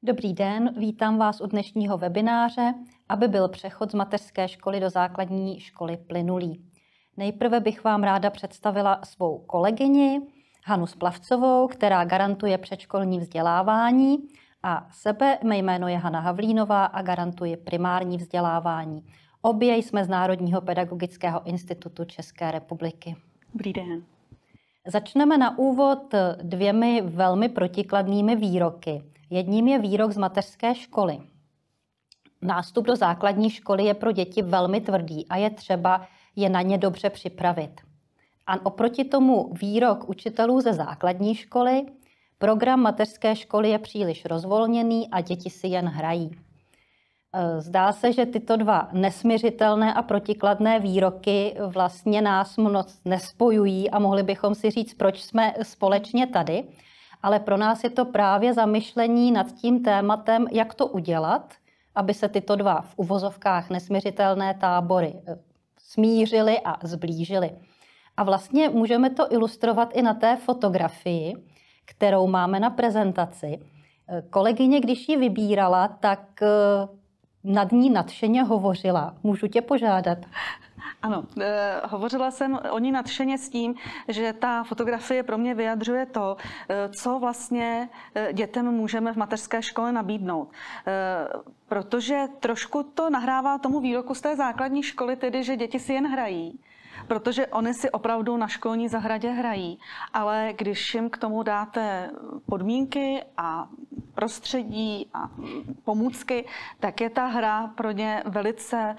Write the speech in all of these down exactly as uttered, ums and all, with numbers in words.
Dobrý den, vítám vás u dnešního webináře, aby byl přechod z mateřské školy do základní školy plynulý. Nejprve bych vám ráda představila svou kolegyni Hanu Splavcovou, která garantuje předškolní vzdělávání, a sebe, mé jméno je Hana Havlínová a garantuji primární vzdělávání. Obě jsme z Národního pedagogického institutu České republiky. Dobrý den. Začneme na úvod dvěmi velmi protikladnými výroky. Jedním je výrok z mateřské školy. Nástup do základní školy je pro děti velmi tvrdý a je třeba je na ně dobře připravit. A oproti tomu výrok učitelů ze základní školy: program mateřské školy je příliš rozvolněný a děti si jen hrají. Zdá se, že tyto dva nesmiřitelné a protikladné výroky vlastně nás moc nespojují a mohli bychom si říct, proč jsme společně tady. Ale pro nás je to právě zamyšlení nad tím tématem, jak to udělat, aby se tyto dva v uvozovkách nesmiřitelné tábory smířily a zblížily. A vlastně můžeme to ilustrovat i na té fotografii, kterou máme na prezentaci. Kolegyně, když ji vybírala, tak nad ní nadšeně hovořila. Můžu tě požádat? Ano, eh, hovořila jsem o ní nadšeně s tím, že ta fotografie pro mě vyjadřuje to, eh, co vlastně dětem můžeme v mateřské škole nabídnout. Eh, protože trošku to nahrává tomu výroku z té základní školy, tedy, že děti si jen hrají. Protože oni si opravdu na školní zahradě hrají, ale když jim k tomu dáte podmínky a prostředí a pomůcky, tak je ta hra pro ně velice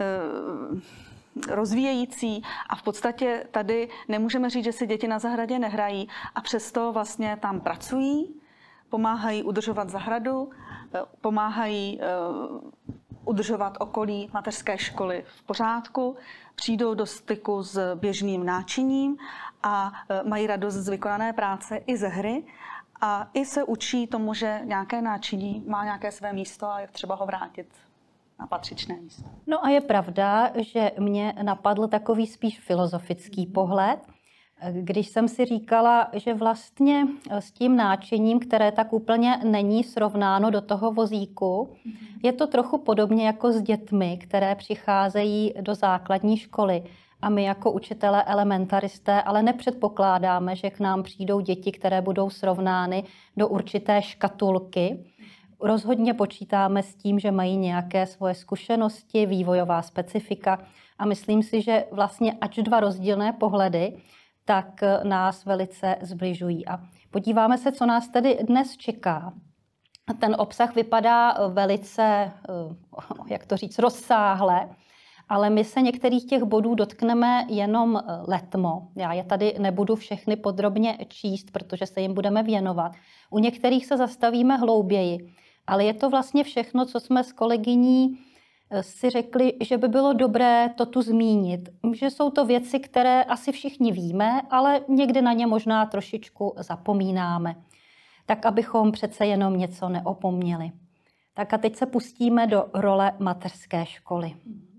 rozvíjející a v podstatě tady nemůžeme říct, že si děti na zahradě nehrají a přesto vlastně tam pracují, pomáhají udržovat zahradu, pomáhají udržovat okolí mateřské školy v pořádku, přijdou do styku s běžným náčiním a mají radost z vykonané práce i ze hry a i se učí tomu, že nějaké náčiní má nějaké své místo a je třeba ho vrátit na patřičné místo. No a je pravda, že mě napadl takový spíš filozofický pohled, když jsem si říkala, že vlastně s tím náčiním, které tak úplně není srovnáno do toho vozíku, je to trochu podobně jako s dětmi, které přicházejí do základní školy. A my jako učitelé elementaristé ale nepředpokládáme, že k nám přijdou děti, které budou srovnány do určité škatulky. Rozhodně počítáme s tím, že mají nějaké svoje zkušenosti, vývojová specifika a myslím si, že vlastně ač dva rozdílné pohledy, tak nás velice zbližují. A podíváme se, co nás tedy dnes čeká. Ten obsah vypadá velice, jak to říct, rozsáhle, ale my se některých těch bodů dotkneme jenom letmo. Já je tady nebudu všechny podrobně číst, protože se jim budeme věnovat. U některých se zastavíme hlouběji, ale je to vlastně všechno, co jsme s kolegyní si řekli, že by bylo dobré to tu zmínit. Že jsou to věci, které asi všichni víme, ale někdy na ně možná trošičku zapomínáme. Tak, abychom přece jenom něco neopomněli. Tak a teď se pustíme do role mateřské školy.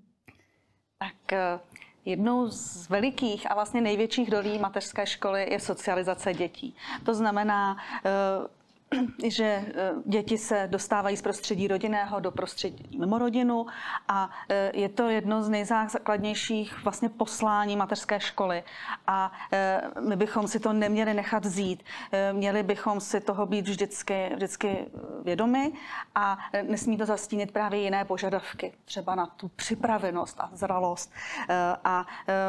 Tak jednou z velikých a vlastně největších rolí mateřské školy je socializace dětí. To znamená, že děti se dostávají z prostředí rodinného do prostředí mimo rodinu a je to jedno z nejzákladnějších vlastně poslání mateřské školy. A my bychom si to neměli nechat vzít. Měli bychom si toho být vždycky, vždycky vědomi a nesmí to zastínit právě jiné požadavky, třeba na tu připravenost a zralost. A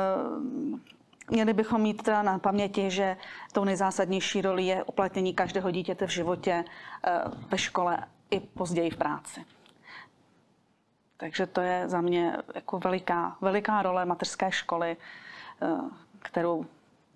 měli bychom mít teda na paměti, že tou nejzásadnější roli je uplatnění každého dítěte v životě, ve škole i později v práci. Takže to je za mě jako veliká, veliká role mateřské školy, kterou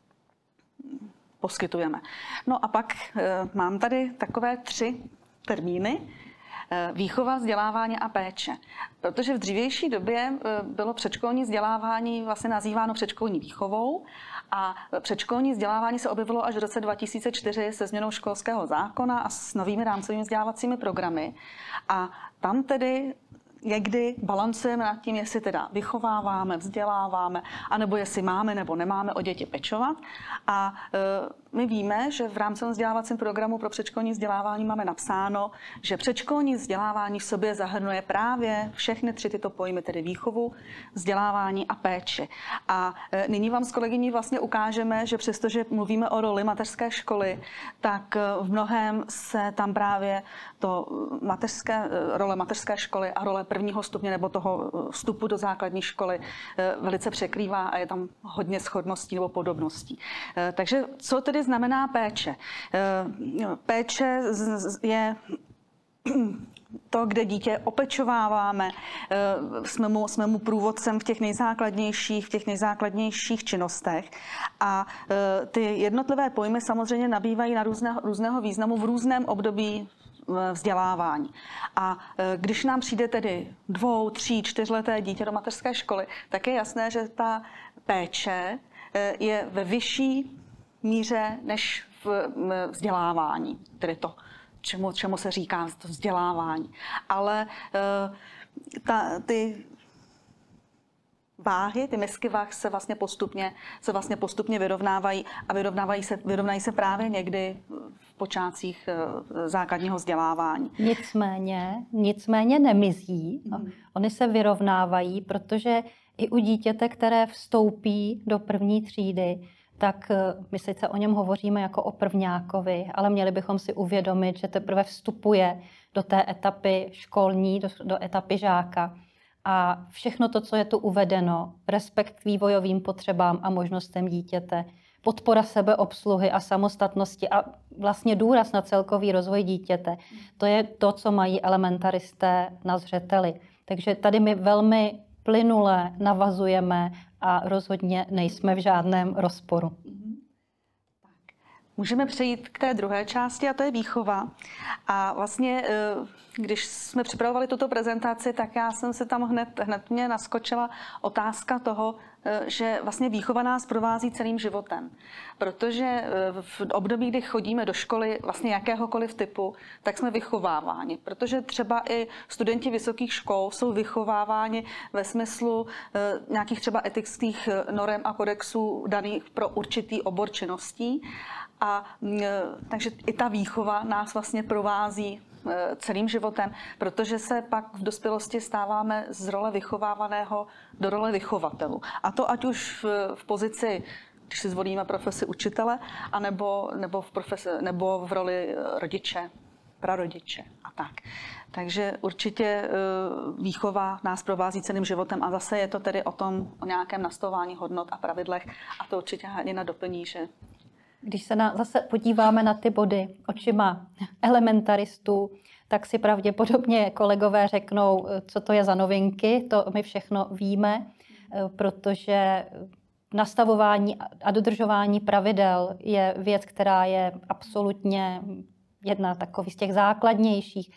poskytujeme. No a pak mám tady takové tři termíny. Výchova, vzdělávání a péče. Protože v dřívější době bylo předškolní vzdělávání vlastně nazýváno předškolní výchovou a předškolní vzdělávání se objevilo až v roce dva tisíce čtyři se změnou školského zákona a s novými rámcovými vzdělávacími programy. A tam tedy někdy balancujeme nad tím, jestli teda vychováváme, vzděláváme, anebo jestli máme nebo nemáme o děti pečovat. A my víme, že v rámcovém vzdělávacím programu pro předškolní vzdělávání máme napsáno, že předškolní vzdělávání v sobě zahrnuje právě všechny tři tyto pojmy, tedy výchovu, vzdělávání a péči. A nyní vám s kolegyní vlastně ukážeme, že přestože mluvíme o roli mateřské školy, tak v mnohém se tam právě to mateřské, role mateřské školy a role prvního stupně nebo toho vstupu do základní školy velice překrývá a je tam hodně shodností nebo podobností. Takže co tedy znamená péče? Péče je to, kde dítě opečováváme, jsme mu, jsme mu průvodcem v těch nejzákladnějších, v těch nejzákladnějších činnostech. A ty jednotlivé pojmy samozřejmě nabývají na různého, různého významu v různém období vzdělávání. A když nám přijde tedy dvou, tří, čtyřleté dítě do mateřské školy, tak je jasné, že ta péče je ve vyšší míře než v vzdělávání, tedy to, čemu, čemu se říká to vzdělávání. Ale ta, ty váhy, ty misky váh se vlastně postupně, se vlastně postupně vyrovnávají a vyrovnávají se, vyrovnají se právě někdy v počátcích základního vzdělávání. Nicméně, nicméně nemizí. Mm. Oni se vyrovnávají, protože i u dítěte, které vstoupí do první třídy, tak my sice o něm hovoříme jako o prvňákovi, ale měli bychom si uvědomit, že teprve vstupuje do té etapy školní, do, do etapy žáka. A všechno to, co je tu uvedeno, respekt k vývojovým potřebám a možnostem dítěte, podpora sebeobsluhy a samostatnosti a vlastně důraz na celkový rozvoj dítěte, to je to, co mají elementaristé na zřeteli. Takže tady my velmi plynule navazujeme a rozhodně nejsme v žádném rozporu. Můžeme přejít k té druhé části a to je výchova. A vlastně, když jsme připravovali tuto prezentaci, tak já jsem se tam hned, hned mě naskočila otázka toho, že vlastně výchova nás provází celým životem. Protože v období, kdy chodíme do školy vlastně jakéhokoliv typu, tak jsme vychováváni. Protože třeba i studenti vysokých škol jsou vychováváni ve smyslu nějakých třeba etických norem a kodexů daných pro určitý obor činností. A takže i ta výchova nás vlastně provází celým životem, protože se pak v dospělosti stáváme z role vychovávaného do role vychovatelů. A to ať už v, v pozici, když si zvolíme profesi učitele, anebo, nebo, v profesi, nebo v roli rodiče, prarodiče a tak. Takže určitě výchova nás provází celým životem a zase je to tedy o tom, o nějakém nastavování hodnot a pravidlech a to určitě Hanina doplní, že když se na, zase podíváme na ty body očima elementaristů, tak si pravděpodobně kolegové řeknou, co to je za novinky, to my všechno víme, protože nastavování a dodržování pravidel je věc, která je absolutně jedna takových z těch základnějších.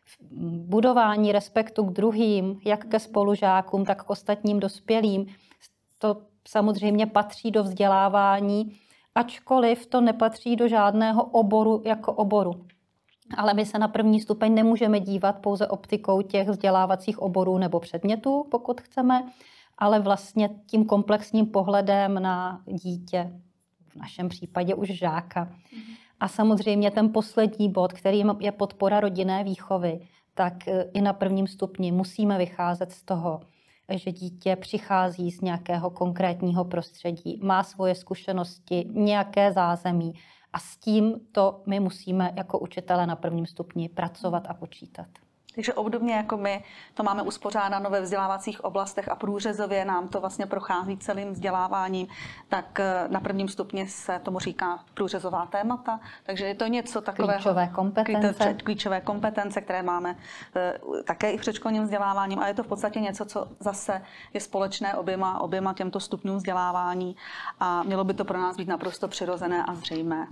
Budování respektu k druhým, jak ke spolužákům, tak k ostatním dospělým, to samozřejmě patří do vzdělávání, ačkoliv to nepatří do žádného oboru jako oboru. Ale my se na první stupeň nemůžeme dívat pouze optikou těch vzdělávacích oborů nebo předmětů, pokud chceme, ale vlastně tím komplexním pohledem na dítě, v našem případě už žáka. A samozřejmě ten poslední bod, který je podpora rodinné výchovy, tak i na prvním stupni musíme vycházet z toho, že dítě přichází z nějakého konkrétního prostředí, má svoje zkušenosti, nějaké zázemí a s tím to my musíme jako učitelé na prvním stupni pracovat a počítat. Takže obdobně jako my to máme uspořádáno ve vzdělávacích oblastech a průřezově nám to vlastně prochází celým vzděláváním, tak na prvním stupni se tomu říká průřezová témata. Takže je to něco takového. Klíčové kompetence. Klíčové kompetence, které máme také i v předškolním vzděláváním. A je to v podstatě něco, co zase je společné oběma, oběma těmto stupňům vzdělávání. A mělo by to pro nás být naprosto přirozené a zřejmé.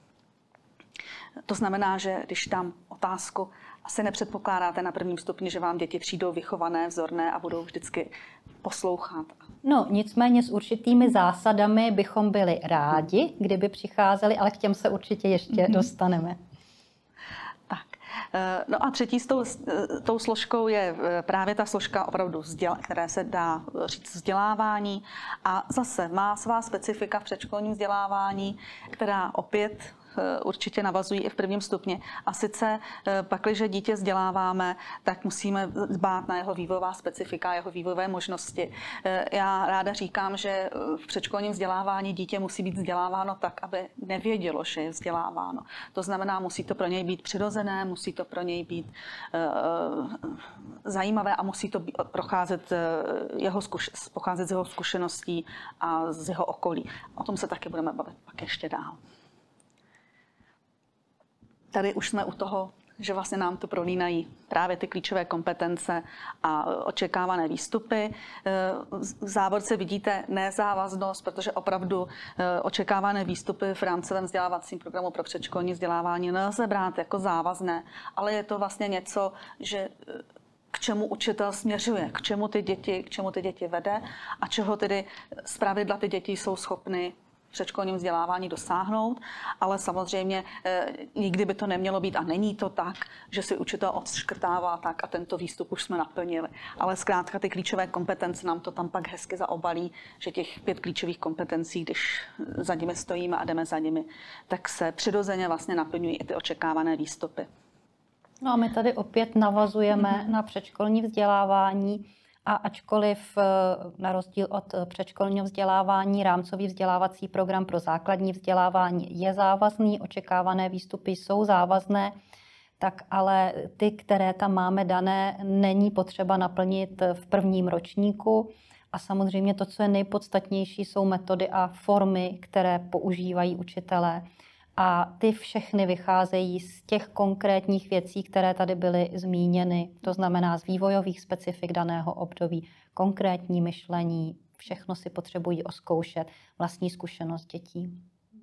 To znamená, že když tam otázku asi nepředpokládáte na prvním stupni, že vám děti přijdou vychované, vzorné a budou vždycky poslouchat. No, nicméně s určitými zásadami bychom byli rádi, kdyby přicházeli, ale k těm se určitě ještě dostaneme. Tak, No a třetí s tou, tou složkou je právě ta složka opravdu, které se dá říct vzdělávání a zase má svá specifika v předškolním vzdělávání, která opět určitě navazují i v prvním stupni. A sice pakliže dítě vzděláváme, tak musíme dbát na jeho vývojová specifika, jeho vývojové možnosti. Já ráda říkám, že v předškolním vzdělávání dítě musí být vzděláváno tak, aby nevědělo, že je vzděláváno. To znamená, musí to pro něj být přirozené, musí to pro něj být zajímavé a musí to procházet, jeho zkuš, pocházet z jeho zkušeností a z jeho okolí. O tom se taky budeme bavit pak ještě dál. Tady už jsme u toho, že vlastně nám to prolínají právě ty klíčové kompetence a očekávané výstupy. V závorce vidíte nezávaznost, protože opravdu očekávané výstupy v rámcovém vzdělávacím programu pro předškolní vzdělávání nelze brát jako závazné, ale je to vlastně něco, že k čemu učitel směřuje, k čemu ty děti, k čemu ty děti vede a čeho tedy zpravidla ty děti jsou schopny předškolním vzdělávání dosáhnout, ale samozřejmě e, nikdy by to nemělo být a není to tak, že si učitel odškrtává tak a tento výstup už jsme naplnili. Ale zkrátka ty klíčové kompetence nám to tam pak hezky zaobalí, že těch pět klíčových kompetencí, když za nimi stojíme a jdeme za nimi, tak se přirozeně vlastně naplňují i ty očekávané výstupy. No a my tady opět navazujeme mm-hmm. na předškolní vzdělávání. A ačkoliv na rozdíl od předškolního vzdělávání rámcový vzdělávací program pro základní vzdělávání je závazný, očekávané výstupy jsou závazné, tak ale ty, které tam máme dané, není potřeba naplnit v prvním ročníku. A samozřejmě to, co je nejpodstatnější, jsou metody a formy, které používají učitelé. A ty všechny vycházejí z těch konkrétních věcí, které tady byly zmíněny. To znamená z vývojových specifik daného období, konkrétní myšlení, všechno si potřebují oskoušet, vlastní zkušenost dětí.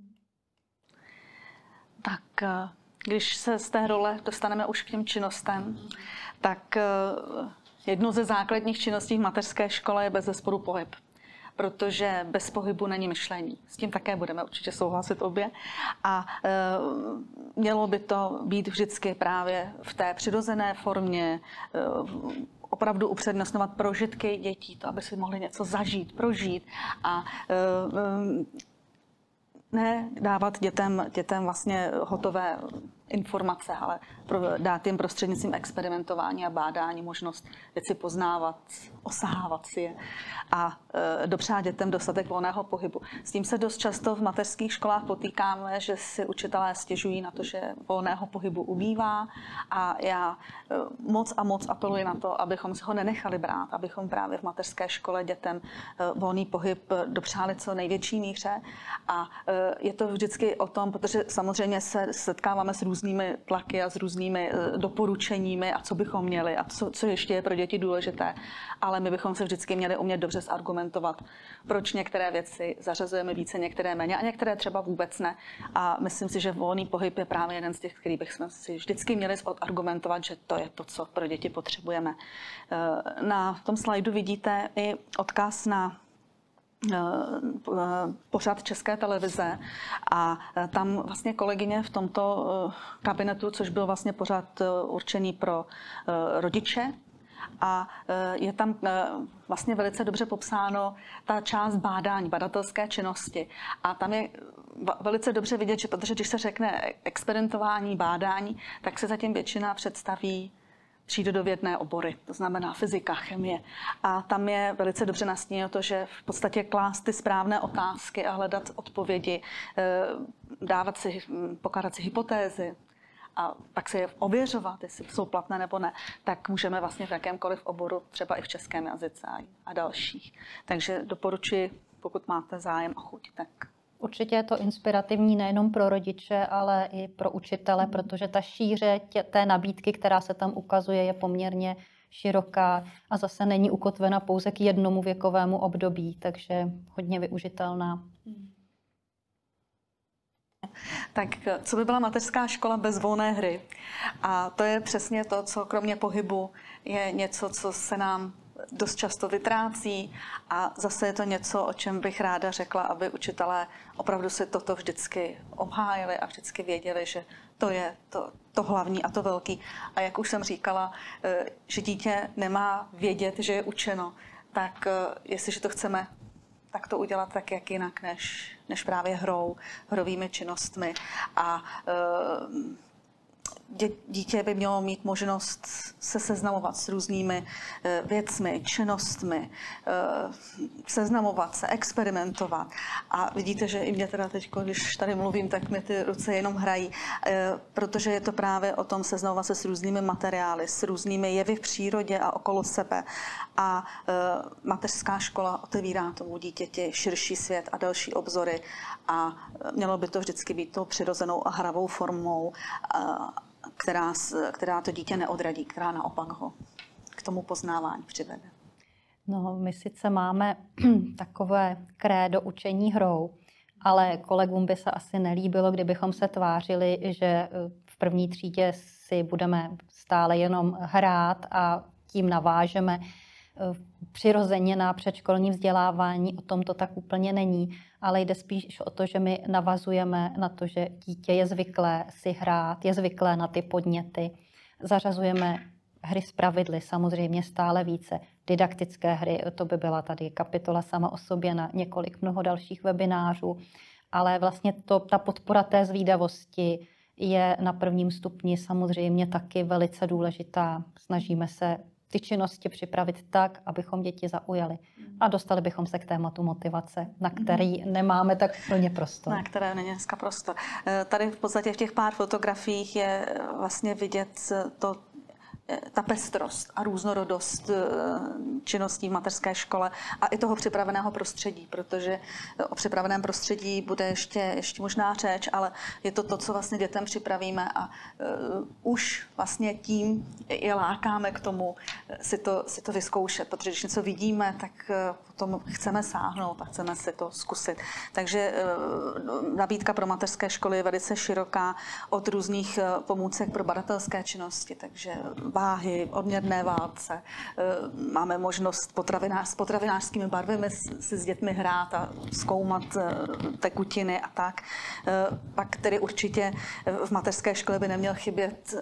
Tak když se z té role dostaneme už k těm činnostem, tak jednou ze základních činností v mateřské škole je bezesporu pohyb. Protože bez pohybu není myšlení. S tím také budeme určitě souhlasit obě. A e, mělo by to být vždycky právě v té přirozené formě, e, opravdu upřednostňovat prožitky dětí, to, aby si mohli něco zažít, prožít a e, e, ne dávat dětem, dětem vlastně hotové informace, ale dát jim prostřednictvím experimentování a bádání možnost věci poznávat, osahávat si je a e, dopřát dětem dostatek volného pohybu. S tím se dost často v mateřských školách potýkáme, že si učitelé stěžují na to, že volného pohybu ubývá a já e, moc a moc apeluji na to, abychom si ho nenechali brát, abychom právě v mateřské škole dětem e, volný pohyb dopřáli co největší míře a e, je to vždycky o tom, protože samozřejmě se setkáváme s různými tlaky a s různými doporučeními a co bychom měli a co, co ještě je pro děti důležité, ale my bychom se vždycky měli umět dobře zargumentovat, proč některé věci zařazujeme více, některé méně a některé třeba vůbec ne. A myslím si, že volný pohyb je právě jeden z těch, který bychom si vždycky měli odargumentovat, že to je to, co pro děti potřebujeme. Na tom slajdu vidíte i odkaz na pořad České televize a tam vlastně kolegyně v tomto kabinetu, což byl vlastně pořad určený pro rodiče, a je tam vlastně velice dobře popsáno ta část bádání, badatelské činnosti. A tam je velice dobře vidět, že protože když se řekne experimentování, bádání, tak se zatím většina představí přírodovědné obory, to znamená fyzika, chemie. A tam je velice dobře nastíněno to, že v podstatě klást ty správné otázky a hledat odpovědi, dávat si, pokládat si hypotézy a pak se je ověřovat, jestli jsou platné nebo ne, tak můžeme vlastně v jakémkoliv oboru, třeba i v českém jazyce a dalších. Takže doporučuji, pokud máte zájem a chuť, tak určitě je to inspirativní nejenom pro rodiče, ale i pro učitele, protože ta šíře tě, té nabídky, která se tam ukazuje, je poměrně široká a zase není ukotvena pouze k jednomu věkovému období, takže hodně využitelná. Tak co by byla mateřská škola bez volné hry? A to je přesně to, co kromě pohybu je něco, co se nám dost často vytrácí a zase je to něco, o čem bych ráda řekla, aby učitelé opravdu si toto vždycky obhájili a vždycky věděli, že to je to, to hlavní a to velký. A jak už jsem říkala, že dítě nemá vědět, že je učeno, tak jestliže to chceme, tak to udělat tak, jak jinak, než, než právě hrou, hrovými činnostmi. A dítě by mělo mít možnost se seznamovat s různými věcmi, činnostmi, seznamovat se, experimentovat. A vidíte, že i mě teda teď, když tady mluvím, tak mi ty ruce jenom hrají, protože je to právě o tom seznamovat se s různými materiály, s různými jevy v přírodě a okolo sebe. A mateřská škola otevírá tomu dítěti širší svět a další obzory a mělo by to vždycky být tou přirozenou a hravou formou, která, která to dítě neodradí, která naopak ho k tomu poznávání přivede. No, my sice máme takové krédo učení hrou, ale kolegům by se asi nelíbilo, kdybychom se tvářili, že v první třídě si budeme stále jenom hrát a tím navážeme přirozeně na předškolní vzdělávání. O tom to tak úplně není, ale jde spíš o to, že my navazujeme na to, že dítě je zvyklé si hrát, je zvyklé na ty podněty. Zařazujeme hry s pravidly, samozřejmě stále více. Didaktické hry, to by byla tady kapitola sama o sobě na několik mnoho dalších webinářů, ale vlastně to, ta podpora té zvídavosti je na prvním stupni samozřejmě taky velice důležitá. Snažíme se ty činnosti připravit tak, abychom děti zaujali. A dostali bychom se k tématu motivace, na který nemáme tak plně prostor. Na které není dneska prostor. Tady v podstatě v těch pár fotografiích je vlastně vidět to, ta pestrost a různorodost činností v mateřské škole a i toho připraveného prostředí, protože o připraveném prostředí bude ještě, ještě možná řeč, ale je to to, co vlastně dětem připravíme a uh, už vlastně tím je lákáme k tomu si to, si to vyzkoušet, protože když něco vidíme, tak uh, potom chceme sáhnout a chceme si to zkusit. Takže uh, nabídka pro mateřské školy je velice široká od různých uh, pomůcek pro badatelské činnosti, takže váhy, odměrné válce. Máme možnost potravinář, s potravinářskými barvami si s dětmi hrát a zkoumat tekutiny a tak. Pak tedy určitě v mateřské škole by neměl chybět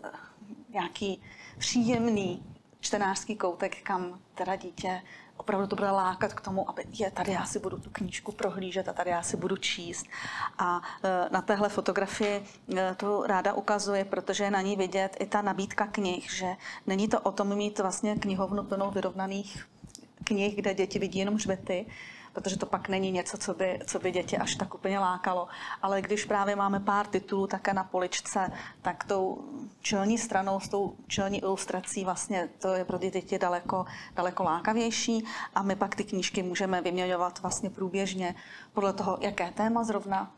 nějaký příjemný čtenářský koutek, kam teda dítě opravdu to bude lákat k tomu, aby je, tady já si budu tu knížku prohlížet a tady já si budu číst. A na téhle fotografii to ráda ukazuje, protože je na ní vidět i ta nabídka knih, že není to o tom mít vlastně knihovnu plnou vyrovnaných knih, kde děti vidí jenom hřbety, protože to pak není něco, co by, co by děti až tak úplně lákalo. Ale když právě máme pár titulů také na poličce, tak tou čelní stranou, s tou čelní ilustrací vlastně to je pro děti daleko, daleko lákavější a my pak ty knížky můžeme vyměňovat vlastně průběžně podle toho, jaké téma zrovna,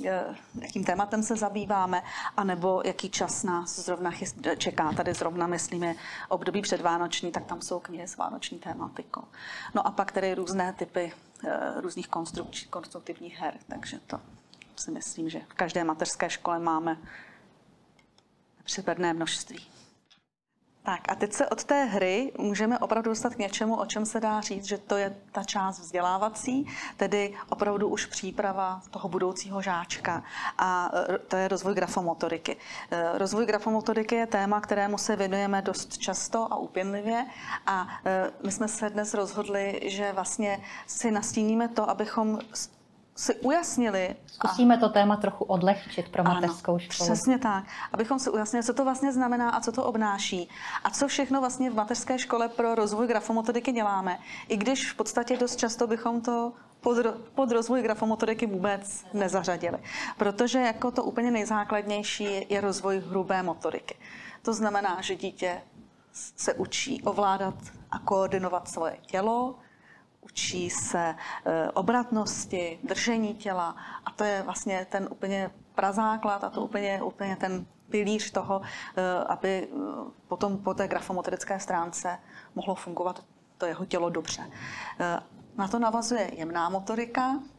jakým tématem se zabýváme, anebo jaký čas nás zrovna čeká. Tady zrovna, myslíme, období předvánoční, tak tam jsou knihy s vánoční tématikou. No a pak tady různé typy různých konstruktivních her, takže to si myslím, že v každé mateřské škole máme nepřeberné množství. Tak a teď se od té hry můžeme opravdu dostat k něčemu, o čem se dá říct, že to je ta část vzdělávací, tedy opravdu už příprava toho budoucího žáčka a to je rozvoj grafomotoriky. Rozvoj grafomotoriky je téma, kterému se věnujeme dost často a úpěnlivě a my jsme se dnes rozhodli, že vlastně si nastíníme to, abychom si ujasnili. Zkusíme to téma trochu odlehčit pro mateřskou školu. Přesně tak. Abychom si ujasnili, co to vlastně znamená a co to obnáší. A co všechno vlastně v mateřské škole pro rozvoj grafomotoriky děláme. I když v podstatě dost často bychom to pod, pod rozvoj grafomotoriky vůbec nezařadili. Protože jako to úplně nejzákladnější je rozvoj hrubé motoriky. To znamená, že dítě se učí ovládat a koordinovat svoje tělo, učí se obratnosti, držení těla a to je vlastně ten úplně prazáklad a to úplně, úplně ten pilíř toho, aby potom po té grafomotorické stránce mohlo fungovat to jeho tělo dobře. Na to navazuje jemná motorika,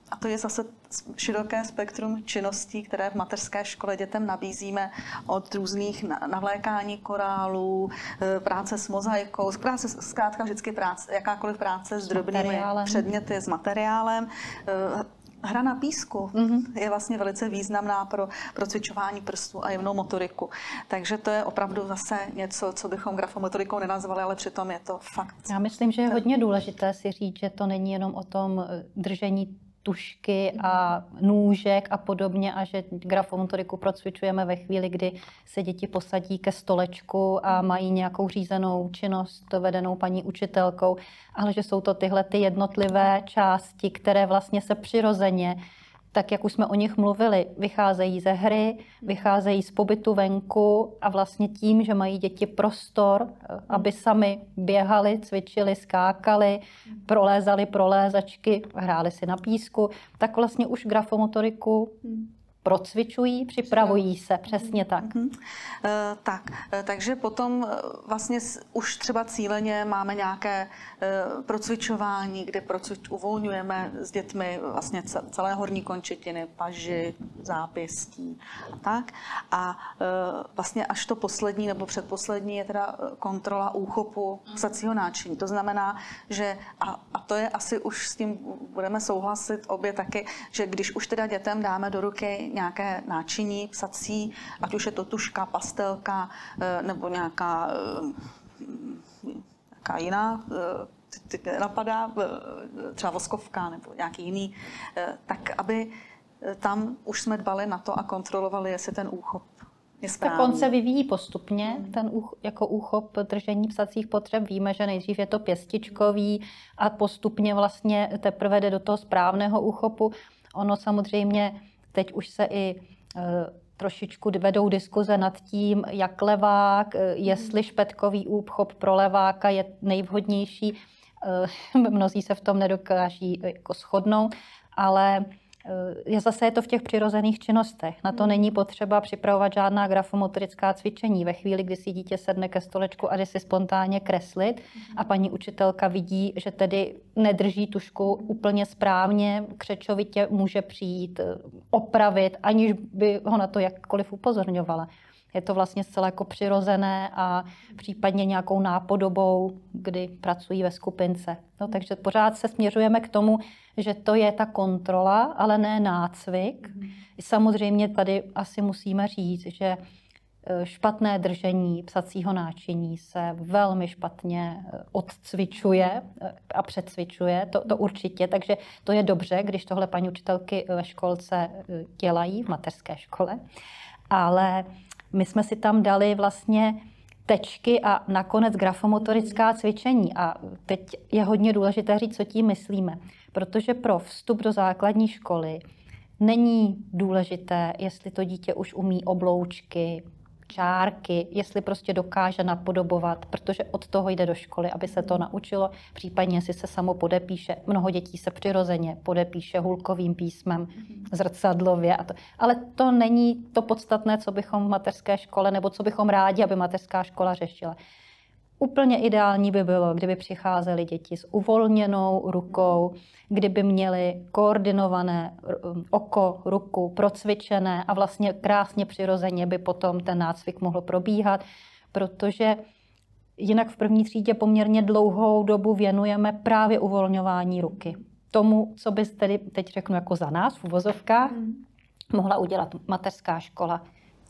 A to je zase široké spektrum činností, které v mateřské škole dětem nabízíme, od různých navlékání korálů, práce s mozaikou, práce, zkrátka vždycky práce, jakákoliv práce s, s drobnými materiálem. předměty, s materiálem. Hra na písku mm-hmm. je vlastně velice významná pro, pro cvičování prstů a jemnou motoriku. Takže to je opravdu zase něco, co bychom grafomotorikou nenazvali, ale přitom je to fakt. Já myslím, že je hodně důležité si říct, že to není jenom o tom držení tužky a nůžek a podobně a že grafomotoriku procvičujeme ve chvíli, kdy se děti posadí ke stolečku a mají nějakou řízenou činnost vedenou paní učitelkou, ale že jsou to tyhle ty jednotlivé části, které vlastně se přirozeně, tak jak už jsme o nich mluvili, vycházejí ze hry, vycházejí z pobytu venku a vlastně tím, že mají děti prostor, aby sami běhali, cvičili, skákali, prolézali prolézačky, hráli si na písku, tak vlastně už grafomotoriku procvičují, připravují se, přesně tak. Mm-hmm. E, tak, e, takže potom vlastně už třeba cíleně máme nějaké e, procvičování, kde procvič, uvolňujeme s dětmi vlastně celé horní končetiny, paži, zápěstí a tak. A e, vlastně až to poslední nebo předposlední je teda kontrola úchopu psacího náčiní. To znamená, že, a, a to je asi už s tím budeme souhlasit obě taky, že když už teda dětem dáme do ruky nějaké náčiní psací, ať už je to tužka, pastelka nebo nějaká, nějaká jiná, ty napadá, třeba voskovka nebo nějaký jiný, tak aby tam už jsme dbali na to a kontrolovali, jestli ten úchop je správný. Tak on se vyvíjí postupně, ten úch, jako úchop držení psacích potřeb. Víme, že nejdřív je to pěstičkový a postupně vlastně teprve jde do toho správného úchopu. Ono samozřejmě teď už se i e, trošičku vedou diskuze nad tím, jak levák, e, jestli špetkový úchop pro leváka je nejvhodnější. E, mnozí se v tom nedokáží jako shodnout, ale je zase je to v těch přirozených činnostech. Na to není potřeba připravovat žádná grafomotorická cvičení. Ve chvíli, kdy si dítě sedne ke stolečku a jde si spontánně kreslit a paní učitelka vidí, že tedy nedrží tužku úplně správně, křečovitě může přijít, opravit, aniž by ho na to jakkoliv upozorňovala. Je to vlastně zcela jako přirozené a případně nějakou nápodobou, kdy pracují ve skupince. No, takže pořád se směřujeme k tomu, že to je ta kontrola, ale ne nácvik. Mm. Samozřejmě tady asi musíme říct, že špatné držení psacího náčiní se velmi špatně odcvičuje a přecvičuje, to, to určitě, takže to je dobře, když tohle paní učitelky ve školce dělají, v mateřské škole, ale my jsme si tam dali vlastně tečky a nakonec grafomotorická cvičení. A teď je hodně důležité říct, co tím myslíme. Protože pro vstup do základní školy není důležité, jestli to dítě už umí obloučky, čárky, jestli prostě dokáže napodobovat, protože od toho jde do školy, aby se to naučilo, případně si se samo podepíše. Mnoho dětí se přirozeně podepíše hulkovým písmem, zrcadlově. A to. Ale to není to podstatné, co bychom v mateřské škole, nebo co bychom rádi, aby mateřská škola řešila. Úplně ideální by bylo, kdyby přicházely děti s uvolněnou rukou, kdyby měly koordinované oko, ruku, procvičené a vlastně krásně přirozeně by potom ten nácvik mohl probíhat, protože jinak v první třídě poměrně dlouhou dobu věnujeme právě uvolňování ruky. Tomu, co bys tedy, teď řeknu jako za nás v uvozovkách, mohla udělat mateřská škola.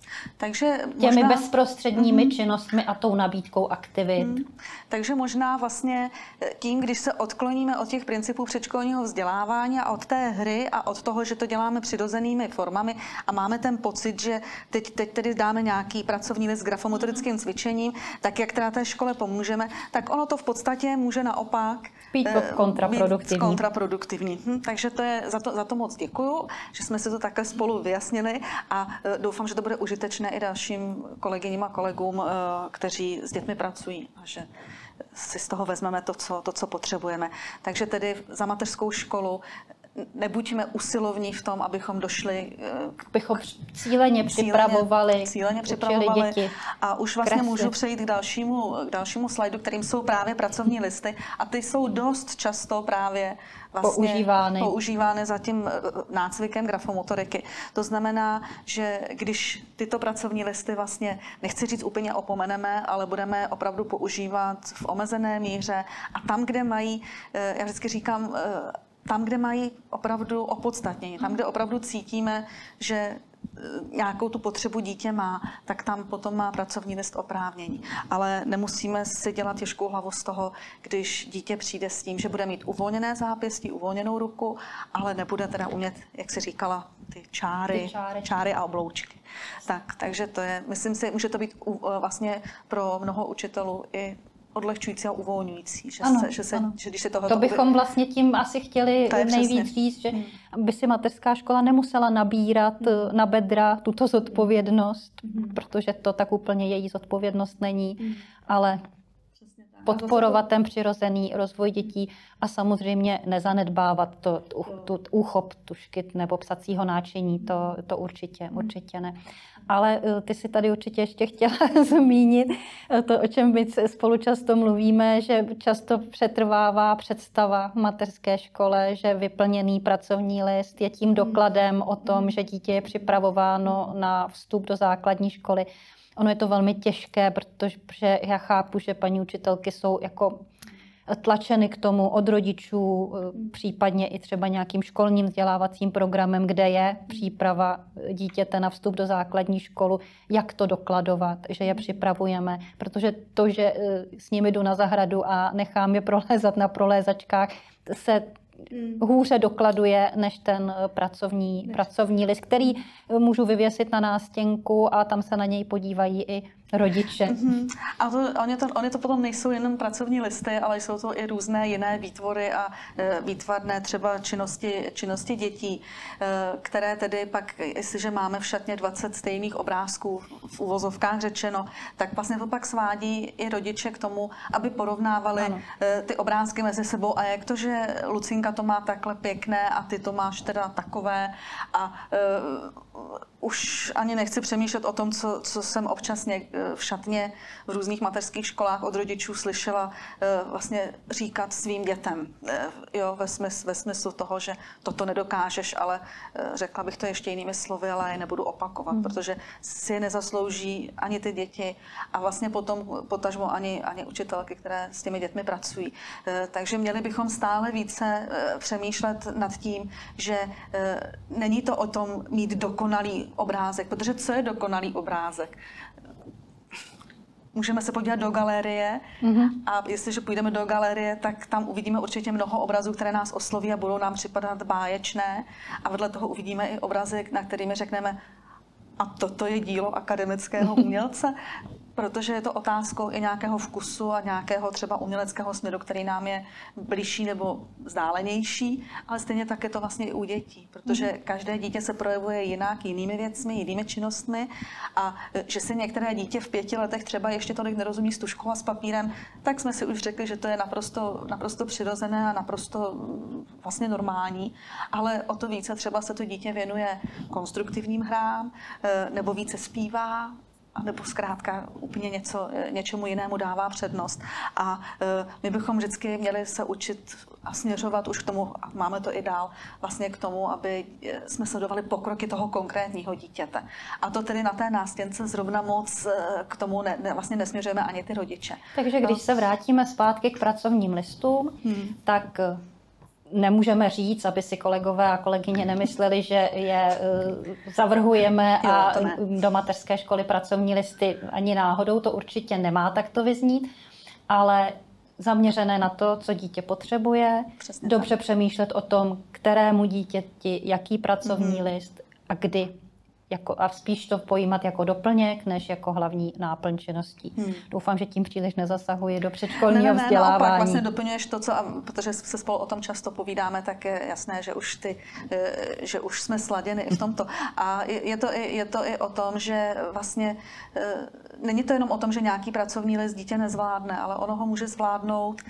Takže těmi možná, bezprostředními mm, činnostmi a tou nabídkou aktivit. Mm, takže možná vlastně tím, když se odkloníme od těch principů předškolního vzdělávání a od té hry a od toho, že to děláme přirozenými formami a máme ten pocit, že teď, teď tedy dáme nějaký pracovní list s grafomotorickým cvičením, tak jak teda té škole pomůžeme, tak ono to v podstatě může naopak být kontraproduktivní. Být kontraproduktivní. Hm, takže to je, za, to, za to moc děkuju, že jsme si to takhle spolu vyjasnili a doufám, že to bude užitečné i dalším kolegyním a kolegům, kteří s dětmi pracují a že si z toho vezmeme to, co, to, co potřebujeme. Takže tedy za mateřskou školu nebuďme usilovní v tom, abychom došli... Abychom cíleně připravovali, cíleně připravovali děti. A už vlastně kresy. Můžu přejít k dalšímu, k dalšímu slajdu, kterým jsou právě pracovní listy. A ty jsou dost často právě vlastně používány. používány za tím nácvikem grafomotoriky. To znamená, že když tyto pracovní listy vlastně, nechci říct úplně opomeneme, ale budeme opravdu používat v omezené míře a tam, kde mají, já vždycky říkám, tam, kde mají opravdu opodstatnění, tam, kde opravdu cítíme, že nějakou tu potřebu dítě má, tak tam potom má pracovní list oprávnění. Ale nemusíme si dělat těžkou hlavu z toho, když dítě přijde s tím, že bude mít uvolněné zápěstí, uvolněnou ruku, ale nebude teda umět, jak si říkala, ty čáry, ty čáry. čáry a obloučky. Tak, takže to je, myslím si, může to být vlastně pro mnoho učitelů i odlehčující a uvolňující. Že ano, se, že se, že když se to bychom vlastně tím asi chtěli nejvíc přesně. říct, že hmm. by si mateřská škola nemusela nabírat hmm. na bedra tuto zodpovědnost, hmm. protože to tak úplně její zodpovědnost není, hmm. ale podporovat ten přirozený rozvoj dětí a samozřejmě nezanedbávat to, tu, tu, úchop tušky nebo psacího náčiní, to, to určitě, určitě ne. Ale ty si tady určitě ještě chtěla zmínit to, o čem my spolu často mluvíme, že často přetrvává představa v mateřské škole, že vyplněný pracovní list je tím dokladem o tom, že dítě je připravováno na vstup do základní školy. Ono je to velmi těžké, protože já chápu, že paní učitelky jsou jako tlačeny k tomu od rodičů, případně i třeba nějakým školním vzdělávacím programem, kde je příprava dítěte na vstup do základní školy, jak to dokladovat, že je připravujeme, protože to, že s nimi jdu na zahradu a nechám je prolézat na prolézačkách, se hůře dokladuje než ten pracovní, než. pracovní list, který můžu vyvěsit na nástěnku a tam se na něj podívají i rodiče. Mm-hmm. A to, oni, to, oni to potom nejsou jenom pracovní listy, ale jsou to i různé jiné výtvory a e, výtvarné třeba činnosti, činnosti dětí, e, které tedy pak, jestliže máme v šatně dvacet stejných obrázků v uvozovkách řečeno, tak vlastně to pak svádí i rodiče k tomu, aby porovnávali e, ty obrázky mezi sebou a jak to, že Lucinka to má takhle pěkné a ty to máš teda takové a e, už ani nechci přemýšlet o tom, co, co jsem občas v šatně v různých mateřských školách od rodičů slyšela vlastně říkat svým dětem. Jo, ve, smysl, ve smyslu toho, že toto nedokážeš, ale řekla bych to ještě jinými slovy, ale je nebudu opakovat, hmm. protože si nezaslouží ani ty děti a vlastně potom potažmo ani, ani učitelky, které s těmi dětmi pracují. Takže měli bychom stále více přemýšlet nad tím, že není to o tom mít dokonalý obrázek, protože co je dokonalý obrázek? Můžeme se podívat do galerie mm-hmm. a jestliže půjdeme do galerie, tak tam uvidíme určitě mnoho obrazů, které nás osloví a budou nám připadat báječné a vedle toho uvidíme i obrazy, na kterými řekneme, a toto je dílo akademického umělce, protože je to otázkou i nějakého vkusu a nějakého třeba uměleckého směru, který nám je blížší nebo vzdálenější, ale stejně tak je to vlastně i u dětí, protože každé dítě se projevuje jinak, jinými věcmi, jinými činnostmi a že se některé dítě v pěti letech třeba ještě tolik nerozumí s tužkou a s papírem, tak jsme si už řekli, že to je naprosto, naprosto přirozené a naprosto vlastně normální, ale o to více třeba se to dítě věnuje konstruktivním hrám nebo více zpívá, nebo zkrátka úplně něco, něčemu jinému dává přednost. A e, my bychom vždycky měli se učit a směřovat už k tomu, a máme to i dál, vlastně k tomu, aby jsme sledovali pokroky toho konkrétního dítěte. A to tedy na té nástěnce zrovna moc k tomu ne, ne, vlastně nesměřujeme ani ty rodiče. Takže když no. se vrátíme zpátky k pracovním listům, hmm. tak nemůžeme říct, aby si kolegové a kolegyně nemysleli, že je uh, zavrhujeme jo, a do mateřské školy pracovní listy ani náhodou, to určitě nemá takto vyznít, ale zaměřené na to, co dítě potřebuje, přesně dobře tak. Přemýšlet o tom, kterému dítěti, jaký pracovní mm-hmm. list a kdy. Jako, a spíš to pojímat jako doplněk, než jako hlavní náplň činností. Hmm. Doufám, že tím příliš nezasahuje do předškolního ne, ne, ne, vzdělávání. Naopak, vlastně doplňuješ to, co, protože se spolu o tom často povídáme, tak je jasné, že už, ty, že už jsme sladěni i v tomto. A je to i, je to i o tom, že vlastně není to jenom o tom, že nějaký pracovní list dítě nezvládne, ale ono ho může zvládnout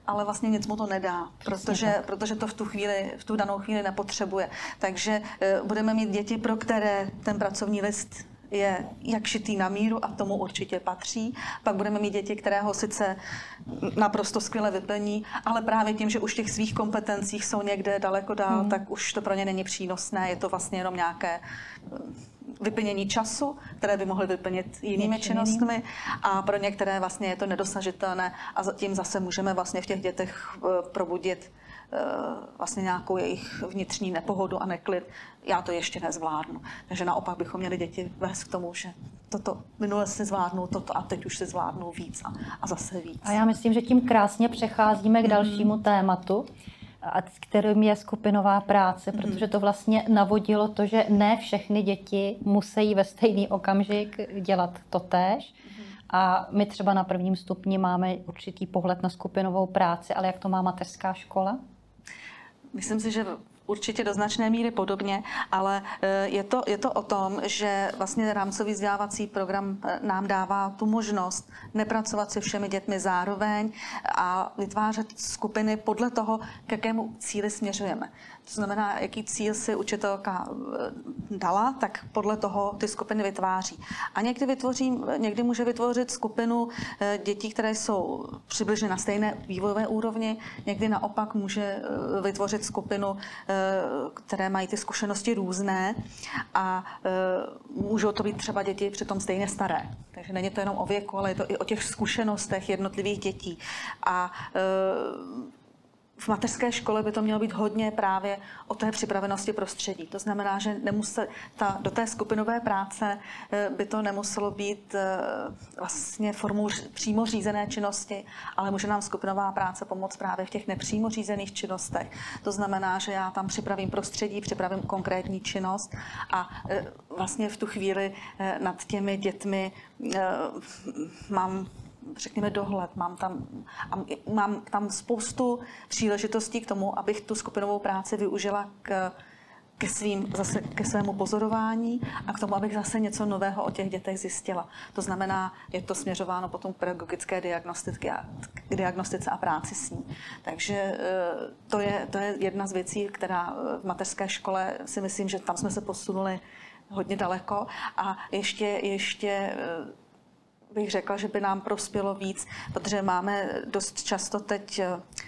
ale vlastně nic mu to nedá, protože, protože to v tu chvíli, v tu danou chvíli nepotřebuje. Takže budeme mít děti, pro které ten pracovní list je jak šitý na míru a tomu určitě patří. Pak budeme mít děti, které ho sice naprosto skvěle vyplní, ale právě tím, že už v těch svých kompetencích jsou někde daleko dál, hmm. tak už to pro ně není přínosné. Je to vlastně jenom nějaké vyplnění času, které by mohly vyplnit jinými Něčím činnostmi jiným. A pro některé vlastně je to nedosažitelné a tím zase můžeme vlastně v těch dětech probudit vlastně nějakou jejich vnitřní nepohodu a neklid. Já to ještě nezvládnu. Takže naopak bychom měli děti vést k tomu, že toto minule si zvládnu, toto a teď už si zvládnu víc a, a zase víc. A já myslím, že tím krásně přecházíme k dalšímu mm. tématu, a kterým je skupinová práce, protože to vlastně navodilo to, že ne všechny děti musí ve stejný okamžik dělat totéž. A my třeba na prvním stupni máme určitý pohled na skupinovou práci, ale jak to má mateřská škola? Myslím si, že určitě do značné míry podobně, ale je to, je to o tom, že vlastně rámcový vzdělávací program nám dává tu možnost nepracovat se všemi dětmi zároveň a vytvářet skupiny podle toho, k jakému cíli směřujeme. To znamená, jaký cíl si učitelka dala, tak podle toho ty skupiny vytváří. A někdy, vytvoří, někdy může vytvořit skupinu dětí, které jsou přibližně na stejné vývojové úrovni, někdy naopak může vytvořit skupinu, které mají ty zkušenosti různé a můžou to být třeba děti přitom stejně staré. Takže není to jenom o věku, ale je to i o těch zkušenostech jednotlivých dětí. A v mateřské škole by to mělo být hodně právě o té připravenosti prostředí. To znamená, že nemusel, ta, do té skupinové práce by to nemuselo být vlastně formou přímo řízené činnosti, ale může nám skupinová práce pomoct právě v těch nepřímo řízených činnostech. To znamená, že já tam připravím prostředí, připravím konkrétní činnost a vlastně v tu chvíli nad těmi dětmi mám, řekněme, dohled. Mám tam, mám tam spoustu příležitostí k tomu, abych tu skupinovou práci využila k, ke, svým, zase ke svému pozorování a k tomu, abych zase něco nového o těch dětech zjistila. To znamená, je to směřováno potom k pedagogické diagnostice a, k diagnostice a práci s ní. Takže to je, to je jedna z věcí, která v mateřské škole si myslím, že tam jsme se posunuli hodně daleko a ještě, ještě bych řekla, že by nám prospělo víc, protože máme dost často teď,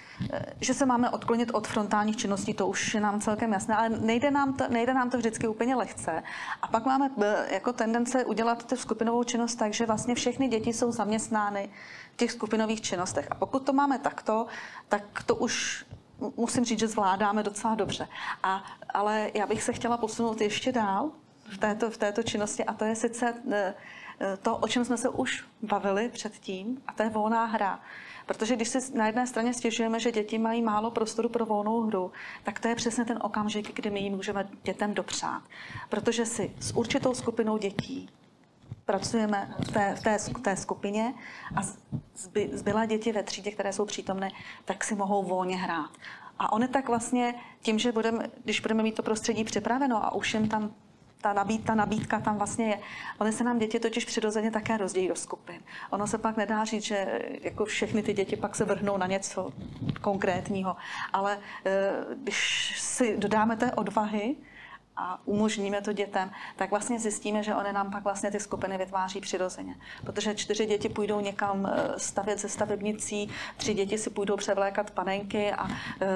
že se máme odklonit od frontálních činností, to už je nám celkem jasné, ale nejde nám to, nejde nám to vždycky úplně lehce. A pak máme jako tendence udělat tu skupinovou činnost tak, že vlastně všechny děti jsou zaměstnány v těch skupinových činnostech. A pokud to máme takto, tak to už musím říct, že zvládáme docela dobře. A, ale já bych se chtěla posunout ještě dál v této, v této činnosti a to je sice to, o čem jsme se už bavili předtím, a to je volná hra. Protože když si na jedné straně stěžujeme, že děti mají málo prostoru pro volnou hru, tak to je přesně ten okamžik, kdy my ji můžeme dětem dopřát. Protože si s určitou skupinou dětí pracujeme v té, v té, v té skupině a zby, zbylé děti ve třídě, které jsou přítomné, tak si mohou volně hrát. A oni tak vlastně tím, že budeme, když budeme mít to prostředí připraveno a už jim tam Ta, nabít, ta nabídka tam vlastně je. Ony se nám děti totiž přirozeně také rozdělí do skupin. Ono se pak nedá říct, že jako všechny ty děti pak se vrhnou na něco konkrétního. Ale když si dodáme té odvahy a umožníme to dětem, tak vlastně zjistíme, že oni nám pak vlastně ty skupiny vytváří přirozeně. Protože čtyři děti půjdou někam stavět ze stavebnicí, tři děti si půjdou převlékat panenky a e,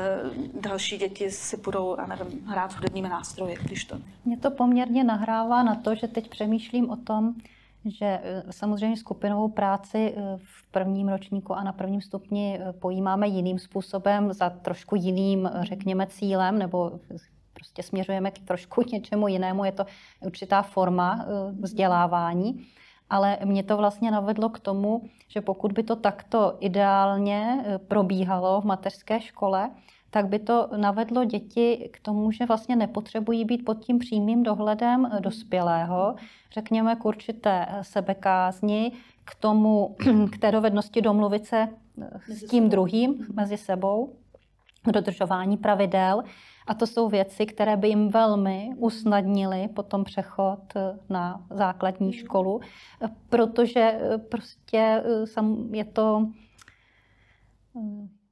další děti si půjdou, já nevím, hrát hudebními nástroji, když to... Mě to poměrně nahrává na to, že teď přemýšlím o tom, že samozřejmě skupinovou práci v prvním ročníku a na prvním stupni pojímáme jiným způsobem, za trošku jiným, řekněme, cílem, nebo prostě směřujeme k trošku něčemu jinému, je to určitá forma vzdělávání, ale mě to vlastně navedlo k tomu, že pokud by to takto ideálně probíhalo v mateřské škole, tak by to navedlo děti k tomu, že vlastně nepotřebují být pod tím přímým dohledem dospělého, řekněme k určité sebekázni, k tomu, k té dovednosti domluvit se s tím druhým mezi sebou, k dodržování pravidel. A to jsou věci, které by jim velmi usnadnily potom přechod na základní školu, protože prostě je to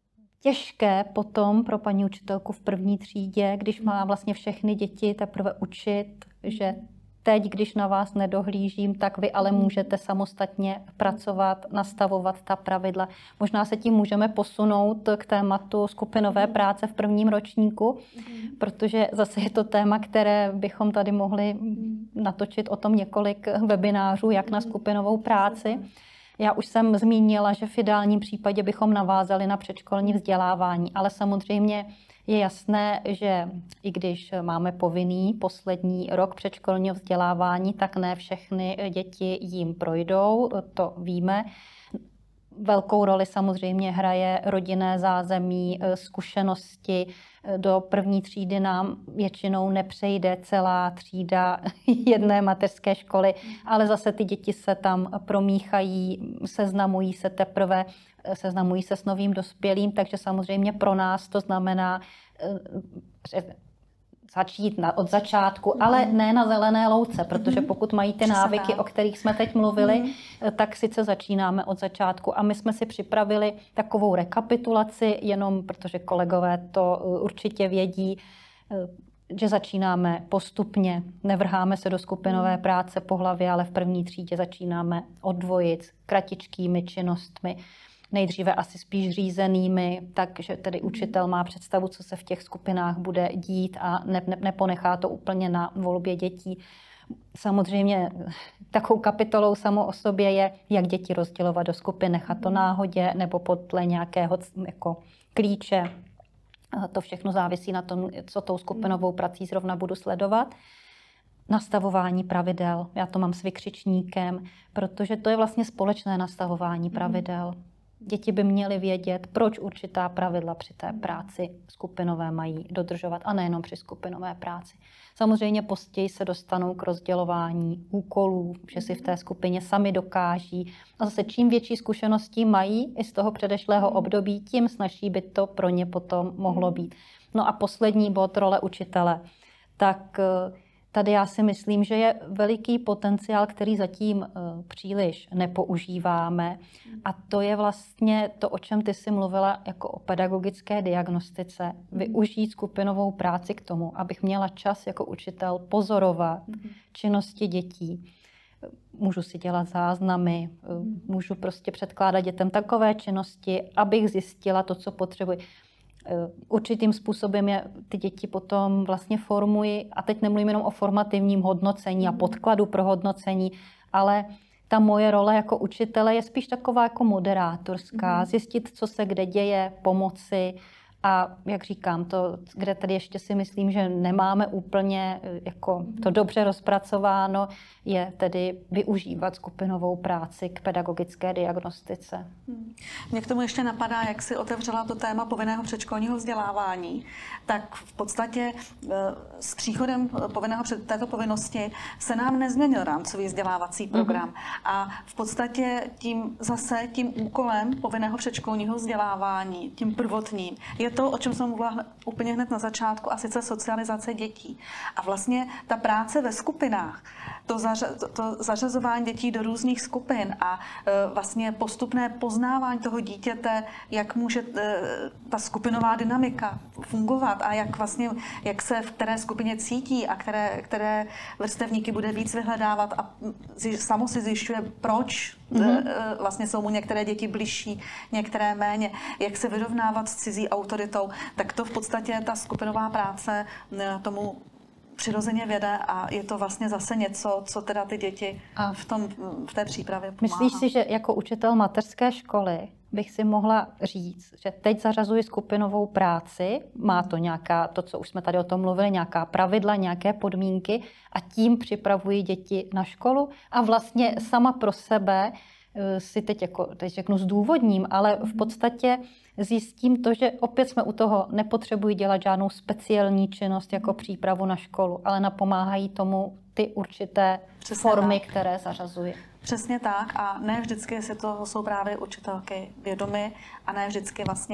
těžké potom pro paní učitelku v první třídě, když má vlastně všechny děti teprve učit, že teď, když na vás nedohlížím, tak vy ale můžete samostatně pracovat, nastavovat ta pravidla. Možná se tím můžeme posunout k tématu skupinové práce v prvním ročníku, protože zase je to téma, které bychom tady mohli natočit o tom několik webinářů, jak na skupinovou práci. Já už jsem zmínila, že v ideálním případě bychom navázali na předškolní vzdělávání, ale samozřejmě je jasné, že i když máme povinný poslední rok předškolního vzdělávání, tak ne všechny děti jim projdou, to víme. Velkou roli samozřejmě hraje rodinné zázemí, zkušenosti. Do první třídy nám většinou nepřejde celá třída jedné mateřské školy, ale zase ty děti se tam promíchají, seznamují se teprve, seznamují se s novým dospělým, takže samozřejmě pro nás to znamená začít na, od začátku, ale ne na zelené louce, protože pokud mají ty návyky, o kterých jsme teď mluvili, tak sice začínáme od začátku. A my jsme si připravili takovou rekapitulaci, jenom protože kolegové to určitě vědí, že začínáme postupně, nevrháme se do skupinové práce po hlavě, ale v první třídě začínáme od dvojic, kratičkými činnostmi, nejdříve asi spíš řízenými, takže tedy učitel má představu, co se v těch skupinách bude dít a ne, ne, neponechá to úplně na volbě dětí. Samozřejmě takovou kapitolou samo o sobě je, jak děti rozdělovat do skupin, nechat to náhodě nebo podle nějakého jako klíče. To všechno závisí na tom, co tou skupinovou prací zrovna budu sledovat. Nastavování pravidel, já to mám s vykřičníkem, protože to je vlastně společné nastavování pravidel. Děti by měly vědět, proč určitá pravidla při té práci skupinové mají dodržovat a nejenom při skupinové práci. Samozřejmě později se dostanou k rozdělování úkolů, že si v té skupině sami dokáží. A zase čím větší zkušenosti mají i z toho předešlého období, tím snazší by to pro ně potom mohlo být. No a poslední bod, role učitele. Tak tady já si myslím, že je veliký potenciál, který zatím příliš nepoužíváme. A to je vlastně to, o čem ty jsi mluvila jako o pedagogické diagnostice. Využít skupinovou práci k tomu, abych měla čas jako učitel pozorovat činnosti dětí. Můžu si dělat záznamy, můžu prostě předkládat dětem takové činnosti, abych zjistila to, co potřebuji. Určitým způsobem je ty děti potom vlastně formují, a teď nemluvím jenom o formativním hodnocení a podkladu pro hodnocení, ale ta moje role jako učitele je spíš taková jako moderátorská, zjistit, co se kde děje, pomoci. A jak říkám, to, kde tady ještě si myslím, že nemáme úplně jako to dobře rozpracováno, je tedy využívat skupinovou práci k pedagogické diagnostice. Mě k tomu ještě napadá, jak si otevřela to téma povinného předškolního vzdělávání, tak v podstatě s příchodem povinného před této povinnosti se nám nezměnil rámcový vzdělávací program. Mm-hmm. A v podstatě tím zase tím úkolem povinného předškolního vzdělávání, tím prvotním, je to, o čem jsem mluvila úplně hned na začátku, a sice socializace dětí. A vlastně ta práce ve skupinách, to, zařa, to, to zařazování dětí do různých skupin a e, vlastně postupné poznávání toho dítěte, jak může e, ta skupinová dynamika fungovat a jak vlastně, jak se v které skupině cítí a které, které vrstevníky bude víc vyhledávat a zi, samo si zjišťuje, proč mm-hmm. e, vlastně jsou mu některé děti bližší, některé méně, jak se vyrovnávat s cizí autoritou, tak to v podstatě ta skupinová práce tomu přirozeně vede a je to vlastně zase něco, co teda ty děti v, tom, v té přípravě pomáhá. Myslíš si, že jako učitel mateřské školy bych si mohla říct, že teď zařazuji skupinovou práci, má to nějaká, to, co už jsme tady o tom mluvili, nějaká pravidla, nějaké podmínky a tím připravuji děti na školu a vlastně sama pro sebe si teď, jako, teď řeknu zdůvodním, ale v podstatě zjistím to, že opět jsme u toho, nepotřebují dělat žádnou speciální činnost jako přípravu na školu, ale napomáhají tomu ty určité Přesně formy, tak. které zařazují. Přesně tak a ne vždycky si to jsou právě učitelky vědomy a ne vždycky vlastně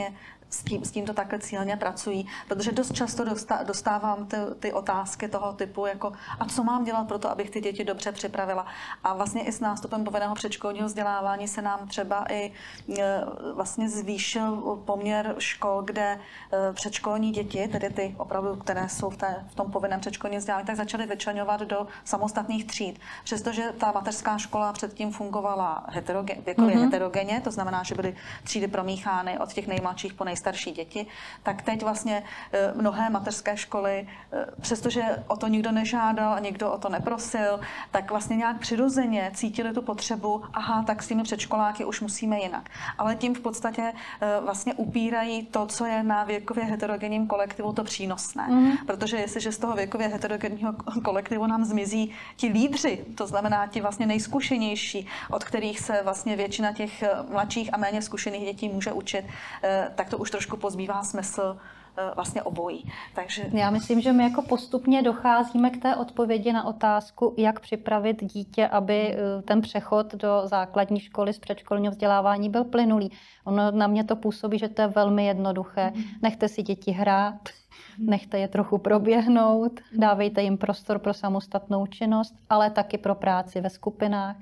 s tím, s tímto takhle cíleně pracují, protože dost často dostávám ty, ty otázky toho typu, jako a co mám dělat pro to, abych ty děti dobře připravila. A vlastně i s nástupem povinného předškolního vzdělávání se nám třeba i vlastně zvýšil poměr škol, kde předškolní děti, tedy ty opravdu, které jsou v, té, v tom povinném předškolním vzdělávání, tak začaly vyčleňovat do samostatných tříd. Přestože ta mateřská škola předtím fungovala heterogen, věkově mm-hmm. heterogenně, to znamená, že byly třídy promíchány od těch nejmladších po nejstarší děti, tak teď vlastně mnohé mateřské školy, přestože o to nikdo nežádal a nikdo o to neprosil, tak vlastně nějak přirozeně cítili tu potřebu, aha, tak s těmi předškoláky už musíme jinak. Ale tím v podstatě vlastně upírají to, co je na věkově heterogenním kolektivu to přínosné. Mm. Protože jestliže z toho věkově heterogenního kolektivu nám zmizí ti lídři, to znamená ti vlastně nejzkušenější, od kterých se vlastně většina těch mladších a méně zkušených dětí může učit, tak to už trošku pozbývá smysl vlastně obojí. Takže... Já myslím, že my jako postupně docházíme k té odpovědi na otázku, jak připravit dítě, aby ten přechod do základní školy z předškolního vzdělávání byl plynulý. Ono na mě to působí, že to je velmi jednoduché. Nechte si děti hrát, nechte je trochu proběhnout, dávejte jim prostor pro samostatnou činnost, ale taky pro práci ve skupinách.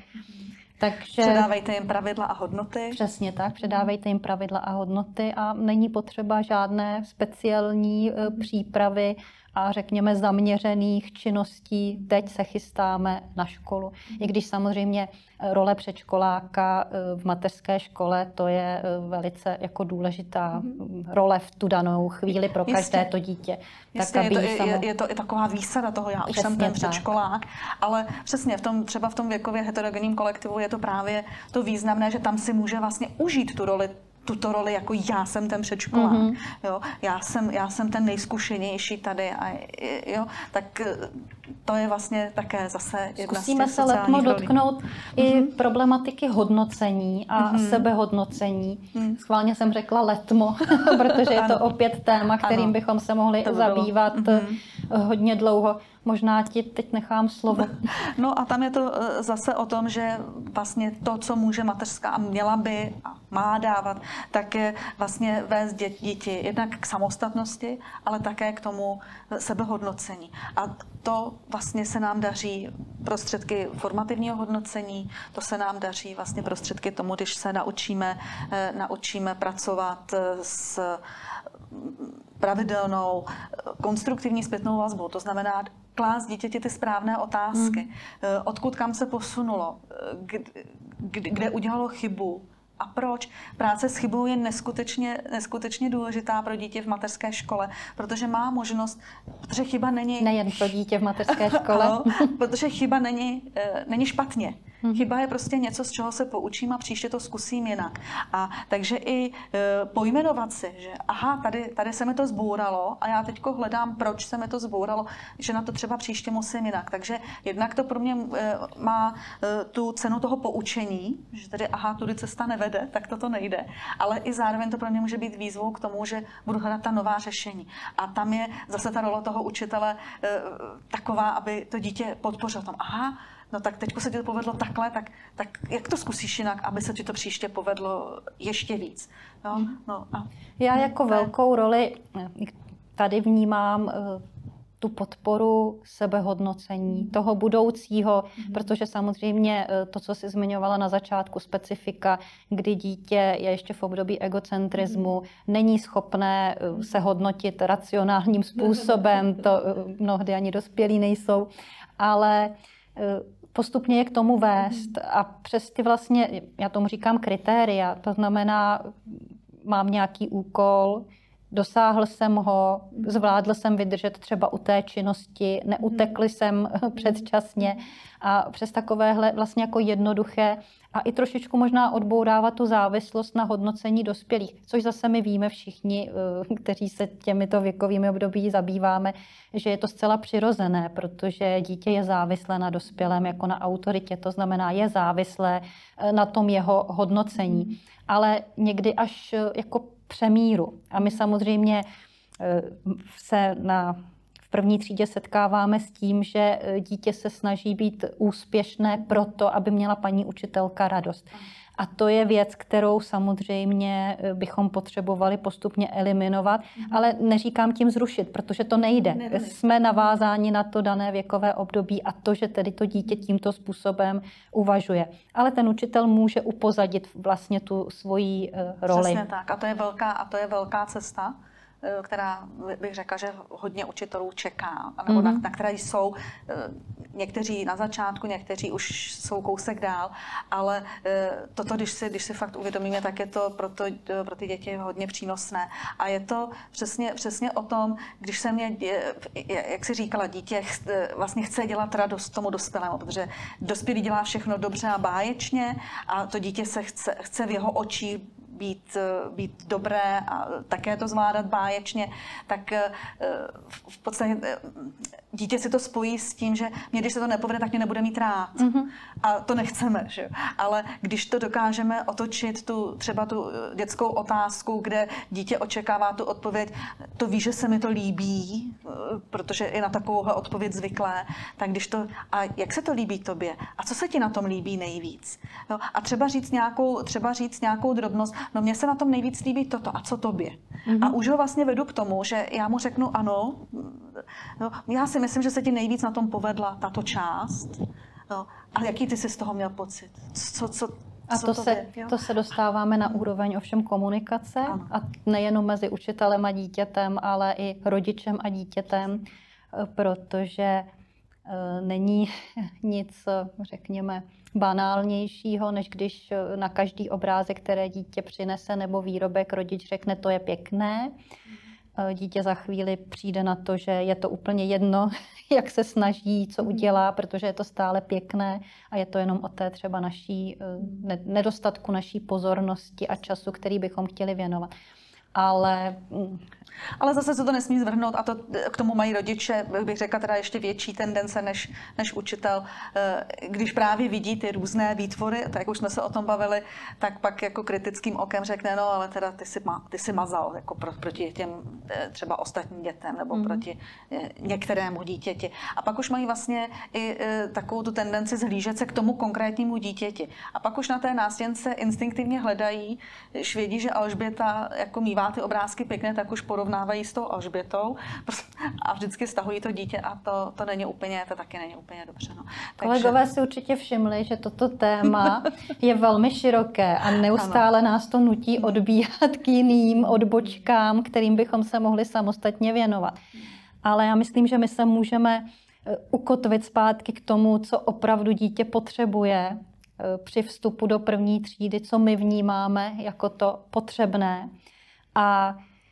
Takže, předávejte jim pravidla a hodnoty. Přesně tak, předávejte jim pravidla a hodnoty a není potřeba žádné speciální přípravy a řekněme zaměřených činností. Teď se chystáme na školu. I když samozřejmě role předškoláka v mateřské škole, to je velice jako důležitá role v tu danou chvíli pro každé Jistě. to dítě. Jistě, tak, aby je, to, samo... je, je to i taková výsada toho, já už přesně jsem ten předškolák, ale přesně v tom, třeba v tom věkově heterogenním kolektivu je to právě to významné, že tam si může vlastně užít tu roli tuto roli, jako já jsem ten předškolák, mm-hmm. jo, já jsem, já jsem ten nejzkušenější tady a jo, tak to je vlastně také zase jedna Zkusíme z těch sociálních se letmo rolí. dotknout mm-hmm. i problematiky hodnocení a mm-hmm. sebehodnocení. Mm. Schválně jsem řekla letmo, protože je to opět téma, kterým ano. bychom se mohli to by zabývat mm-hmm. hodně dlouho. Možná ti teď nechám slovo. No a tam je to zase o tom, že vlastně to, co může mateřská a měla by a má dávat, tak je vlastně vést děti jednak k samostatnosti, ale také k tomu sebehodnocení. A to vlastně se nám daří prostředky formativního hodnocení, to se nám daří vlastně prostředky tomu, když se naučíme, naučíme pracovat s pravidelnou konstruktivní zpětnou vazbou, to znamená klást dítěti ty správné otázky. Hmm. Odkud kam se posunulo, kde, kde udělalo chybu a proč. Práce s chybou je neskutečně, neskutečně důležitá pro dítě v mateřské škole, protože má možnost, protože chyba není... Nejen pro dítě v mateřské škole. Ano, protože chyba není, není špatně. Chyba je prostě něco, z čeho se poučím a příště to zkusím jinak. A takže i e, pojmenovat si, že aha, tady, tady se mi to zbouralo a já teďko hledám, proč se mi to zbouralo, že na to třeba příště musím jinak. Takže jednak to pro mě e, má e, tu cenu toho poučení, že tady aha, tudy cesta nevede, tak toto nejde. Ale i zároveň to pro mě může být výzvou k tomu, že budu hledat ta nová řešení. A tam je zase ta role toho učitele e, taková, aby to dítě podpořilo tom, aha, no tak teďko se ti to povedlo takhle, tak, tak jak to zkusíš jinak, aby se ti to příště povedlo ještě víc. No, no, a... Já jako velkou roli tady vnímám tu podporu sebehodnocení toho budoucího, mm. protože samozřejmě to, co jsi zmiňovala na začátku, specifika, kdy dítě je ještě v období egocentrismu, mm. není schopné se hodnotit racionálním způsobem, to mnohdy ani dospělí nejsou, ale postupně je k tomu vést a přes ty vlastně, já tomu říkám kritéria, to znamená, mám nějaký úkol, dosáhl jsem ho, zvládl jsem vydržet třeba u té činnosti, neutekl jsem předčasně a přes takovéhle vlastně jako jednoduché a i trošičku možná odbourávat tu závislost na hodnocení dospělých, což zase my víme všichni, kteří se těmito věkovými období zabýváme, že je to zcela přirozené, protože dítě je závislé na dospělém jako na autoritě, to znamená je závislé na tom jeho hodnocení, ale někdy až jako přemíru. A my samozřejmě se na, v první třídě setkáváme s tím, že dítě se snaží být úspěšné proto, aby měla paní učitelka radost. A to je věc, kterou samozřejmě bychom potřebovali postupně eliminovat, mm. ale neříkám tím zrušit, protože to nejde. Ne, Jsme navázáni na to dané věkové období a to, že tedy to dítě tímto způsobem uvažuje. Ale ten učitel může upozadit vlastně tu svoji roli. Přesně tak. A to je velká, a to je velká cesta, která bych řekla, že hodně učitelů čeká, nebo mm-hmm. na, na které jsou někteří na začátku, někteří už jsou kousek dál, ale toto, když si, když si fakt uvědomíme, tak je to pro, to, pro ty děti hodně přínosné. A je to přesně, přesně o tom, když se mě, jak si říkala, dítě vlastně chce dělat radost tomu dospělému, protože dospělý dělá všechno dobře a báječně a to dítě se chce, chce v jeho očích Být, být dobré a také to zvládat báječně, tak v podstatě dítě si to spojí s tím, že mě, když se to nepovede, tak mě nebude mít rád. Mm-hmm. A to nechceme, že? Ale když to dokážeme otočit, tu, třeba tu dětskou otázku, kde dítě očekává tu odpověď, to ví, že se mi to líbí, protože je na takovouhle odpověď zvyklé, tak když to, a jak se to líbí tobě? A co se ti na tom líbí nejvíc? No, a třeba říct nějakou, třeba říct nějakou drobnost, no mně se na tom nejvíc líbí toto, a co tobě? Mm-hmm. A už ho vlastně vedu k tomu, že já mu řeknu ano, no, já si myslím, že se ti nejvíc na tom povedla tato část, no, ale jaký ty jsi z toho měl pocit? Co, co, a to se, to se dostáváme na úroveň ovšem komunikace, ano. A nejenom mezi učitelem a dítětem, ale i rodičem a dítětem, protože není nic, řekněme, banálnějšího, než když na každý obrázek, které dítě přinese nebo výrobek, rodič řekne, to je pěkné. Dítě za chvíli přijde na to, že je to úplně jedno, jak se snaží, co udělá, protože je to stále pěkné a je to jenom o té třeba naší nedostatku naší pozornosti a času, který bychom chtěli věnovat. Ale... Ale zase se to nesmí zvrhnout a to k tomu mají rodiče, bych řekla, teda ještě větší tendence než, než učitel. Když právě vidí ty různé výtvory, tak jak už jsme se o tom bavili, tak pak jako kritickým okem řekne, no ale teda ty jsi, ma, ty jsi mazal jako pro, proti těm třeba ostatním dětem nebo mm. proti některému dítěti. A pak už mají vlastně i takovou tu tendenci zhlížet se k tomu konkrétnímu dítěti. A pak už na té nástěnce instinktivně hledají, když vědí, že Alžběta jako mívá ty obrázky pěkné, tak už porovnávají s tou Alžbětou a vždycky stahují to dítě a to, to není úplně, to taky není úplně dobře. No. Takže... Kolegové si určitě všimli, že toto téma je velmi široké a neustále ano. nás to nutí odbíhat k jiným odbočkám, kterým bychom se mohli samostatně věnovat. Ale já myslím, že my se můžeme ukotvit zpátky k tomu, co opravdu dítě potřebuje při vstupu do první třídy, co my vnímáme jako to potřebné. A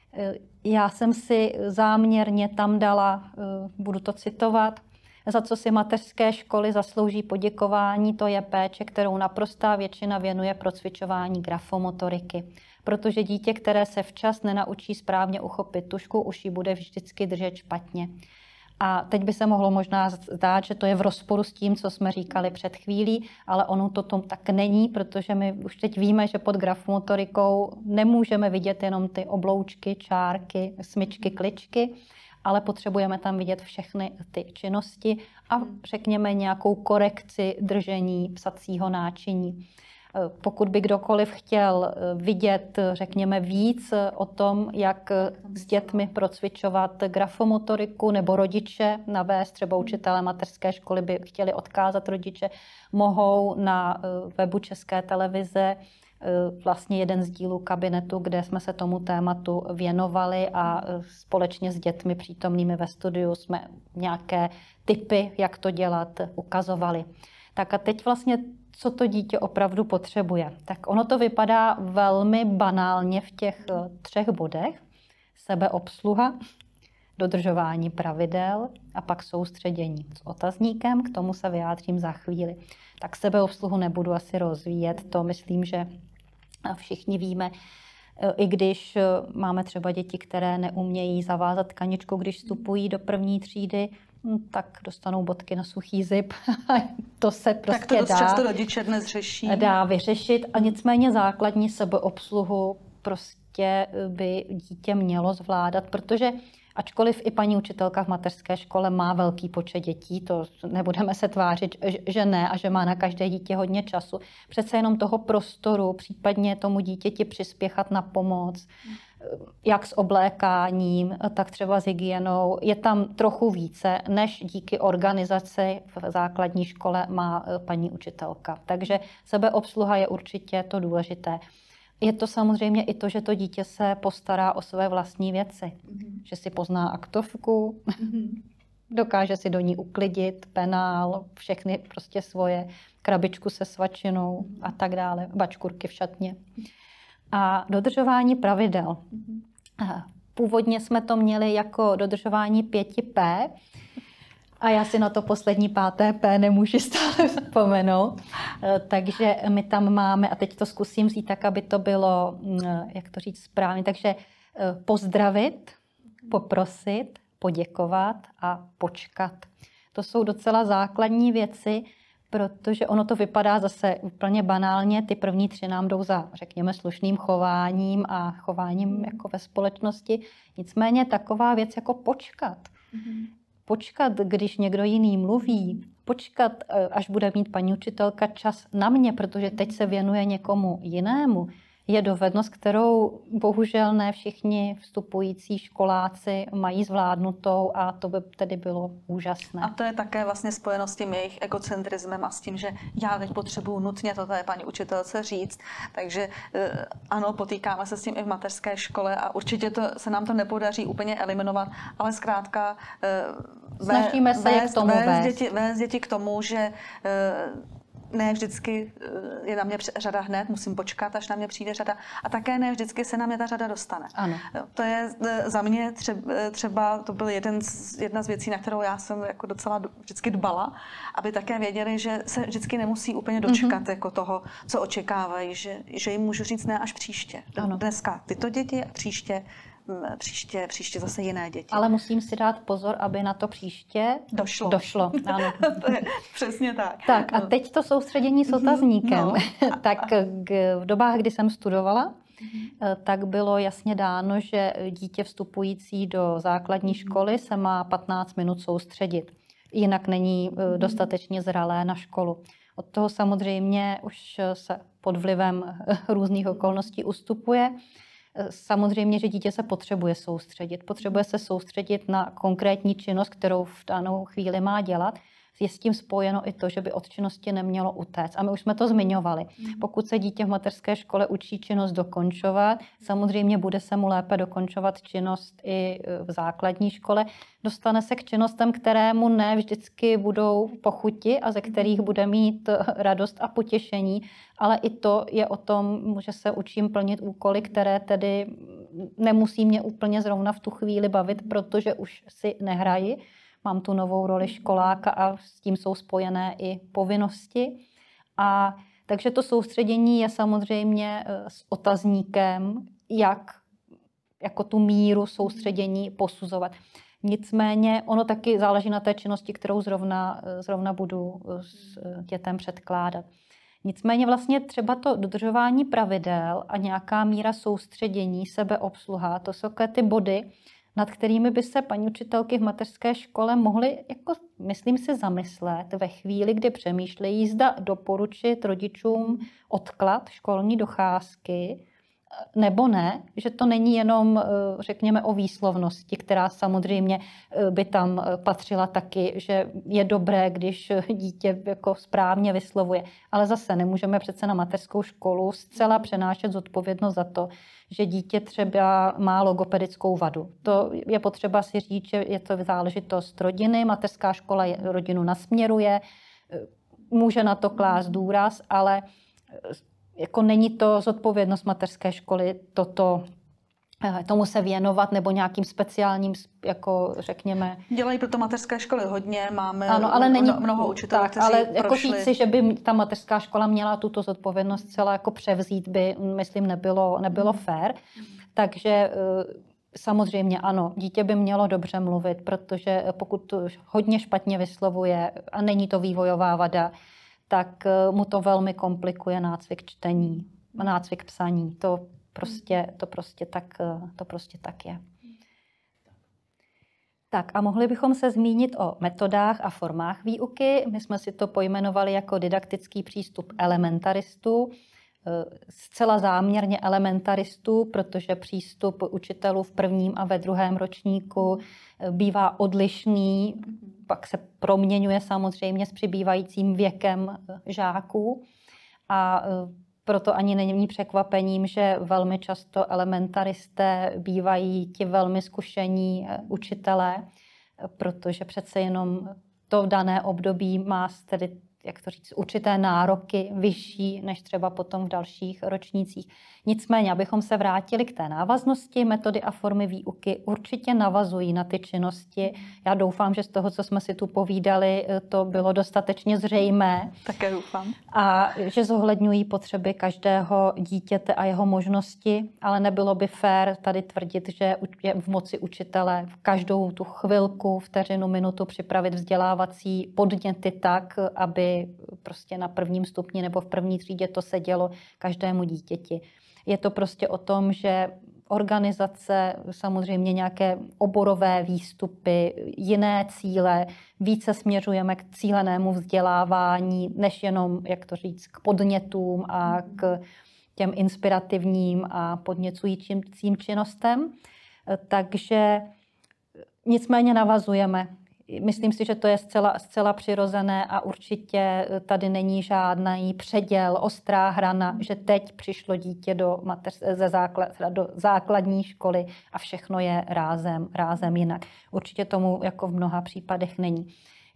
já jsem si záměrně tam dala, budu to citovat, za co si mateřské školy zaslouží poděkování, to je péče, kterou naprostá většina věnuje procvičování grafomotoriky. Protože dítě, které se včas nenaučí správně uchopit tužku, už ji bude vždycky držet špatně. A teď by se mohlo možná zdát, že to je v rozporu s tím, co jsme říkali před chvílí, ale ono to tom tak není, protože my už teď víme, že pod grafomotorikou nemůžeme vidět jenom ty obloučky, čárky, smyčky, kličky, ale potřebujeme tam vidět všechny ty činnosti a řekněme nějakou korekci držení psacího náčiní. Pokud by kdokoliv chtěl vidět, řekněme, víc o tom, jak s dětmi procvičovat grafomotoriku, nebo rodiče navést, třeba učitelé mateřské školy by chtěli odkázat rodiče, mohou na webu České televize vlastně jeden z dílů kabinetu, kde jsme se tomu tématu věnovali a společně s dětmi přítomnými ve studiu jsme nějaké tipy, jak to dělat, ukazovali. Tak a teď vlastně co to dítě opravdu potřebuje. Tak ono to vypadá velmi banálně v těch třech bodech. Sebeobsluha, dodržování pravidel a pak soustředění s otazníkem, k tomu se vyjádřím za chvíli. Tak sebeobsluhu nebudu asi rozvíjet, to myslím, že všichni víme, i když máme třeba děti, které neumějí zavázat tkaničku, když vstupují do první třídy, tak dostanou bodky na suchý zip. To se prostě tak to dost dá, často rodiče dnes řeší. Dá vyřešit a nicméně základní sebeobsluhu prostě by dítě mělo zvládat, protože Ačkoliv i paní učitelka v mateřské škole má velký počet dětí, to nebudeme se tvářit, že ne a že má na každé dítě hodně času. Přece jenom toho prostoru, případně tomu dítěti přispěchat na pomoc, jak s oblékáním, tak třeba s hygienou, je tam trochu více, než díky organizaci v základní škole má paní učitelka. Takže sebeobsluha je určitě to důležité. Je to samozřejmě i to, že to dítě se postará o své vlastní věci. Mm-hmm. Že si pozná aktovku, mm-hmm. dokáže si do ní uklidit, penál, všechny prostě svoje, krabičku se svačinou mm-hmm. a tak dále, bačkurky v šatně. A dodržování pravidel. Mm-hmm. Původně jsme to měli jako dodržování pěti P, a já si na to poslední páté P nemůžu stále vzpomenout. Takže my tam máme, a teď to zkusím vzít tak, aby to bylo, jak to říct správně, takže pozdravit, poprosit, poděkovat a počkat. To jsou docela základní věci, protože ono to vypadá zase úplně banálně. Ty první tři nám jdou za, řekněme, slušným chováním a chováním jako ve společnosti. Nicméně taková věc jako počkat. Mm-hmm. Počkat, když někdo jiný mluví, počkat, až bude mít paní učitelka čas na mě, protože teď se věnuje někomu jinému, je dovednost, kterou bohužel ne všichni vstupující školáci mají zvládnutou a to by tedy bylo úžasné. A to je také vlastně spojeno s tím jejich egocentrismem a s tím, že já teď potřebuju nutně to té paní učitelce říct. Takže ano, potýkáme se s tím i v mateřské škole a určitě to, se nám to nepodaří úplně eliminovat, ale zkrátka snažíme se vést, k tomu vést, vést. Děti, vést děti k tomu, že ne vždycky je na mě řada hned, musím počkat, až na mě přijde řada. A také ne vždycky se na mě ta řada dostane. Ano. To je za mě třeba, třeba to byl jeden z, jedna z věcí, na kterou já jsem jako docela vždycky dbala, aby také věděli, že se vždycky nemusí úplně dočkat mm-hmm. jako toho, co očekávají, že, že jim můžu říct ne až příště. Ano. Dneska tyto děti a příště Příště, příště zase jiné děti. Ale musím si dát pozor, aby na to příště došlo. došlo. Ano. To je přesně tak. Tak a teď to soustředění s otazníkem. No. Tak v dobách, kdy jsem studovala, tak bylo jasně dáno, že dítě vstupující do základní školy se má patnáct minut soustředit. Jinak není dostatečně zralé na školu. Od toho samozřejmě už se pod vlivem různých okolností ustupuje. Samozřejmě, že dítě se potřebuje soustředit. Potřebuje se soustředit na konkrétní činnost, kterou v danou chvíli má dělat. Je s tím spojeno i to, že by od činnosti nemělo utéct. A my už jsme to zmiňovali. Pokud se dítě v mateřské škole učí činnost dokončovat, samozřejmě bude se mu lépe dokončovat činnost i v základní škole. Dostane se k činnostem, které mu ne vždycky budou po chuti a ze kterých bude mít radost a potěšení. Ale i to je o tom, že se učím plnit úkoly, které tedy nemusí mě úplně zrovna v tu chvíli bavit, protože už si nehraji. Mám tu novou roli školáka a s tím jsou spojené i povinnosti. A takže to soustředění je samozřejmě s otazníkem, jak jako tu míru soustředění posuzovat. Nicméně ono taky záleží na té činnosti, kterou zrovna, zrovna budu s dětem předkládat. Nicméně vlastně třeba to dodržování pravidel a nějaká míra soustředění, sebeobsluha, to jsou ty body, nad kterými by se paní učitelky v mateřské škole mohly, jako, myslím si, zamyslet ve chvíli, kdy přemýšlejí, zda doporučit rodičům odklad školní docházky, nebo ne, že to není jenom, řekněme, o výslovnosti, která samozřejmě by tam patřila taky, že je dobré, když dítě jako správně vyslovuje. Ale zase nemůžeme přece na mateřskou školu zcela přenášet zodpovědnost za to, že dítě třeba má logopedickou vadu. To je potřeba si říct, že je to záležitost rodiny, mateřská škola rodinu nasměruje, může na to klást důraz, ale jako není to zodpovědnost mateřské školy toto, tomu se věnovat nebo nějakým speciálním, jako řekněme... Dělají proto mateřské školy hodně, máme ano, ale není, mnoho učitelů, tak, kteří ale jako prošli. říci, že by ta mateřská škola měla tuto zodpovědnost celá jako převzít, by, myslím, nebylo, nebylo fér. Takže samozřejmě ano, dítě by mělo dobře mluvit, protože pokud hodně špatně vyslovuje a není to vývojová vada, tak mu to velmi komplikuje nácvik čtení, nácvik psaní. To prostě, to prostě, tak, to prostě tak je. Tak a mohli bychom se zmínit o metodách a formách výuky. My jsme si to pojmenovali jako didaktický přístup elementaristů. Zcela záměrně elementaristů, protože přístup učitelů v prvním a ve druhém ročníku bývá odlišný, pak se proměňuje samozřejmě s přibývajícím věkem žáků. A proto ani není překvapením, že velmi často elementaristé bývají ti velmi zkušení učitelé, protože přece jenom to dané období má tedy, jak to říct, určité nároky vyšší než třeba potom v dalších ročnících. Nicméně, abychom se vrátili k té návaznosti, metody a formy výuky určitě navazují na ty činnosti. Já doufám, že z toho, co jsme si tu povídali, to bylo dostatečně zřejmé. Také doufám. A že zohledňují potřeby každého dítěte a jeho možnosti, ale nebylo by fér tady tvrdit, že je v moci učitele v každou tu chvilku, vteřinu, minutu připravit vzdělávací podněty tak, aby prostě na prvním stupni nebo v první třídě to sedělo každému dítěti. Je to prostě o tom, že organizace, samozřejmě nějaké oborové výstupy, jiné cíle, více směřujeme k cílenému vzdělávání, než jenom, jak to říct, k podnětům a k těm inspirativním a podněcujícím činnostem. Takže nicméně navazujeme. Myslím si, že to je zcela, zcela přirozené a určitě tady není žádný předěl, ostrá hrana, že teď přišlo dítě do, mateř, ze základ, do základní školy a všechno je rázem, rázem jinak. Určitě tomu jako v mnoha případech není.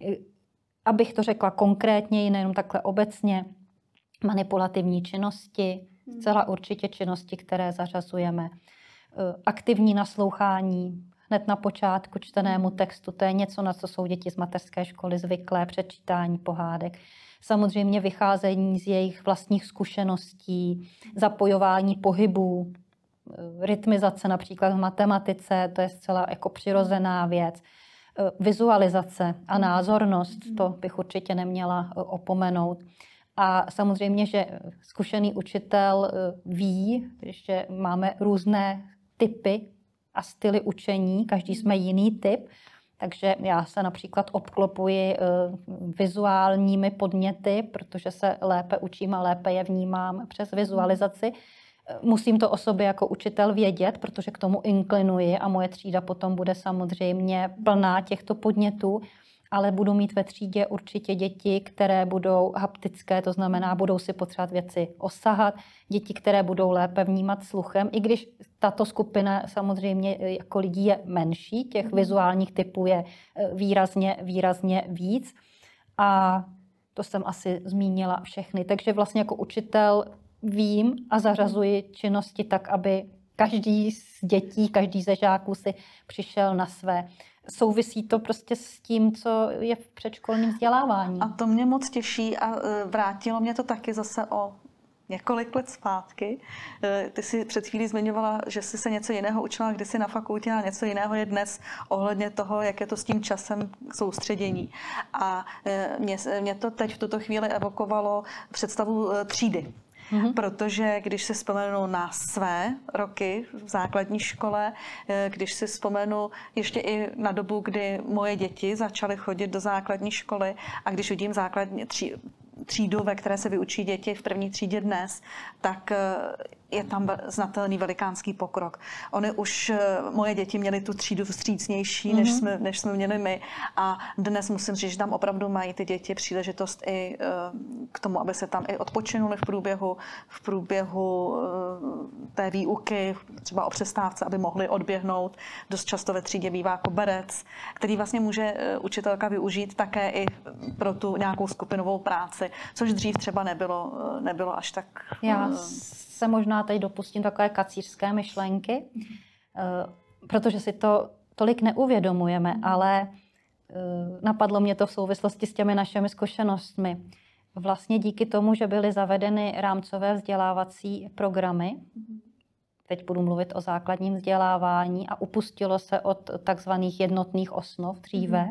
Abych to řekla konkrétně, nejenom takhle obecně, manipulativní činnosti, zcela určitě činnosti, které zařazujeme. Aktivní naslouchání, hned na počátku čtenému textu, to je něco, na co jsou děti z mateřské školy zvyklé, přečítání pohádek. Samozřejmě vycházení z jejich vlastních zkušeností, zapojování pohybů, rytmizace například v matematice, to je zcela jako přirozená věc. Vizualizace a názornost, to bych určitě neměla opomenout. A samozřejmě, že zkušený učitel ví, že máme různé typy a styly učení, každý jsme jiný typ, takže já se například obklopuji vizuálními podněty, protože se lépe učím a lépe je vnímám přes vizualizaci. Musím to o sobě jako učitel vědět, protože k tomu inklinuji a moje třída potom bude samozřejmě plná těchto podnětů, ale budu mít ve třídě určitě děti, které budou haptické, to znamená, budou si potřebovat věci osahat, děti, které budou lépe vnímat sluchem, i když tato skupina samozřejmě jako lidí je menší, těch vizuálních typů je výrazně, výrazně víc. A to jsem asi zmínila všechny. Takže vlastně jako učitel vím a zařazuji činnosti tak, aby každý z dětí, každý ze žáků si přišel na své. Souvisí to prostě s tím, co je v předškolním vzdělávání. A to mě moc těší a vrátilo mě to taky zase o několik let zpátky. Ty jsi před chvílí zmiňovala, že jsi se něco jiného učila kdysi na fakultě a něco jiného je dnes ohledně toho, jak je to s tím časem soustředění. A mě, mě to teď v tuto chvíli evokovalo představu třídy. Mm-hmm. Protože když si vzpomenu na své roky v základní škole, když si vzpomenu ještě i na dobu, kdy moje děti začaly chodit do základní školy a když vidím základní tří, třídu, ve které se vyučí děti v první třídě dnes, tak je tam znatelný velikánský pokrok. Oni už, moje děti měly tu třídu vstřícnější, mm-hmm. než, jsme, než jsme měli my. A dnes musím říct, že tam opravdu mají ty děti příležitost i k tomu, aby se tam i odpočinuli v průběhu, v průběhu té výuky, třeba o přestávce, aby mohli odběhnout. Dost často ve třídě bývá koberec, který vlastně může učitelka využít také i pro tu nějakou skupinovou práci, což dřív třeba nebylo, nebylo až tak... Já se možná teď dopustím takové kacířské myšlenky, protože si to tolik neuvědomujeme, ale napadlo mě to v souvislosti s těmi našimi zkušenostmi. Vlastně díky tomu, že byly zavedeny rámcové vzdělávací programy, teď budu mluvit o základním vzdělávání, a upustilo se od takzvaných jednotných osnov dříve,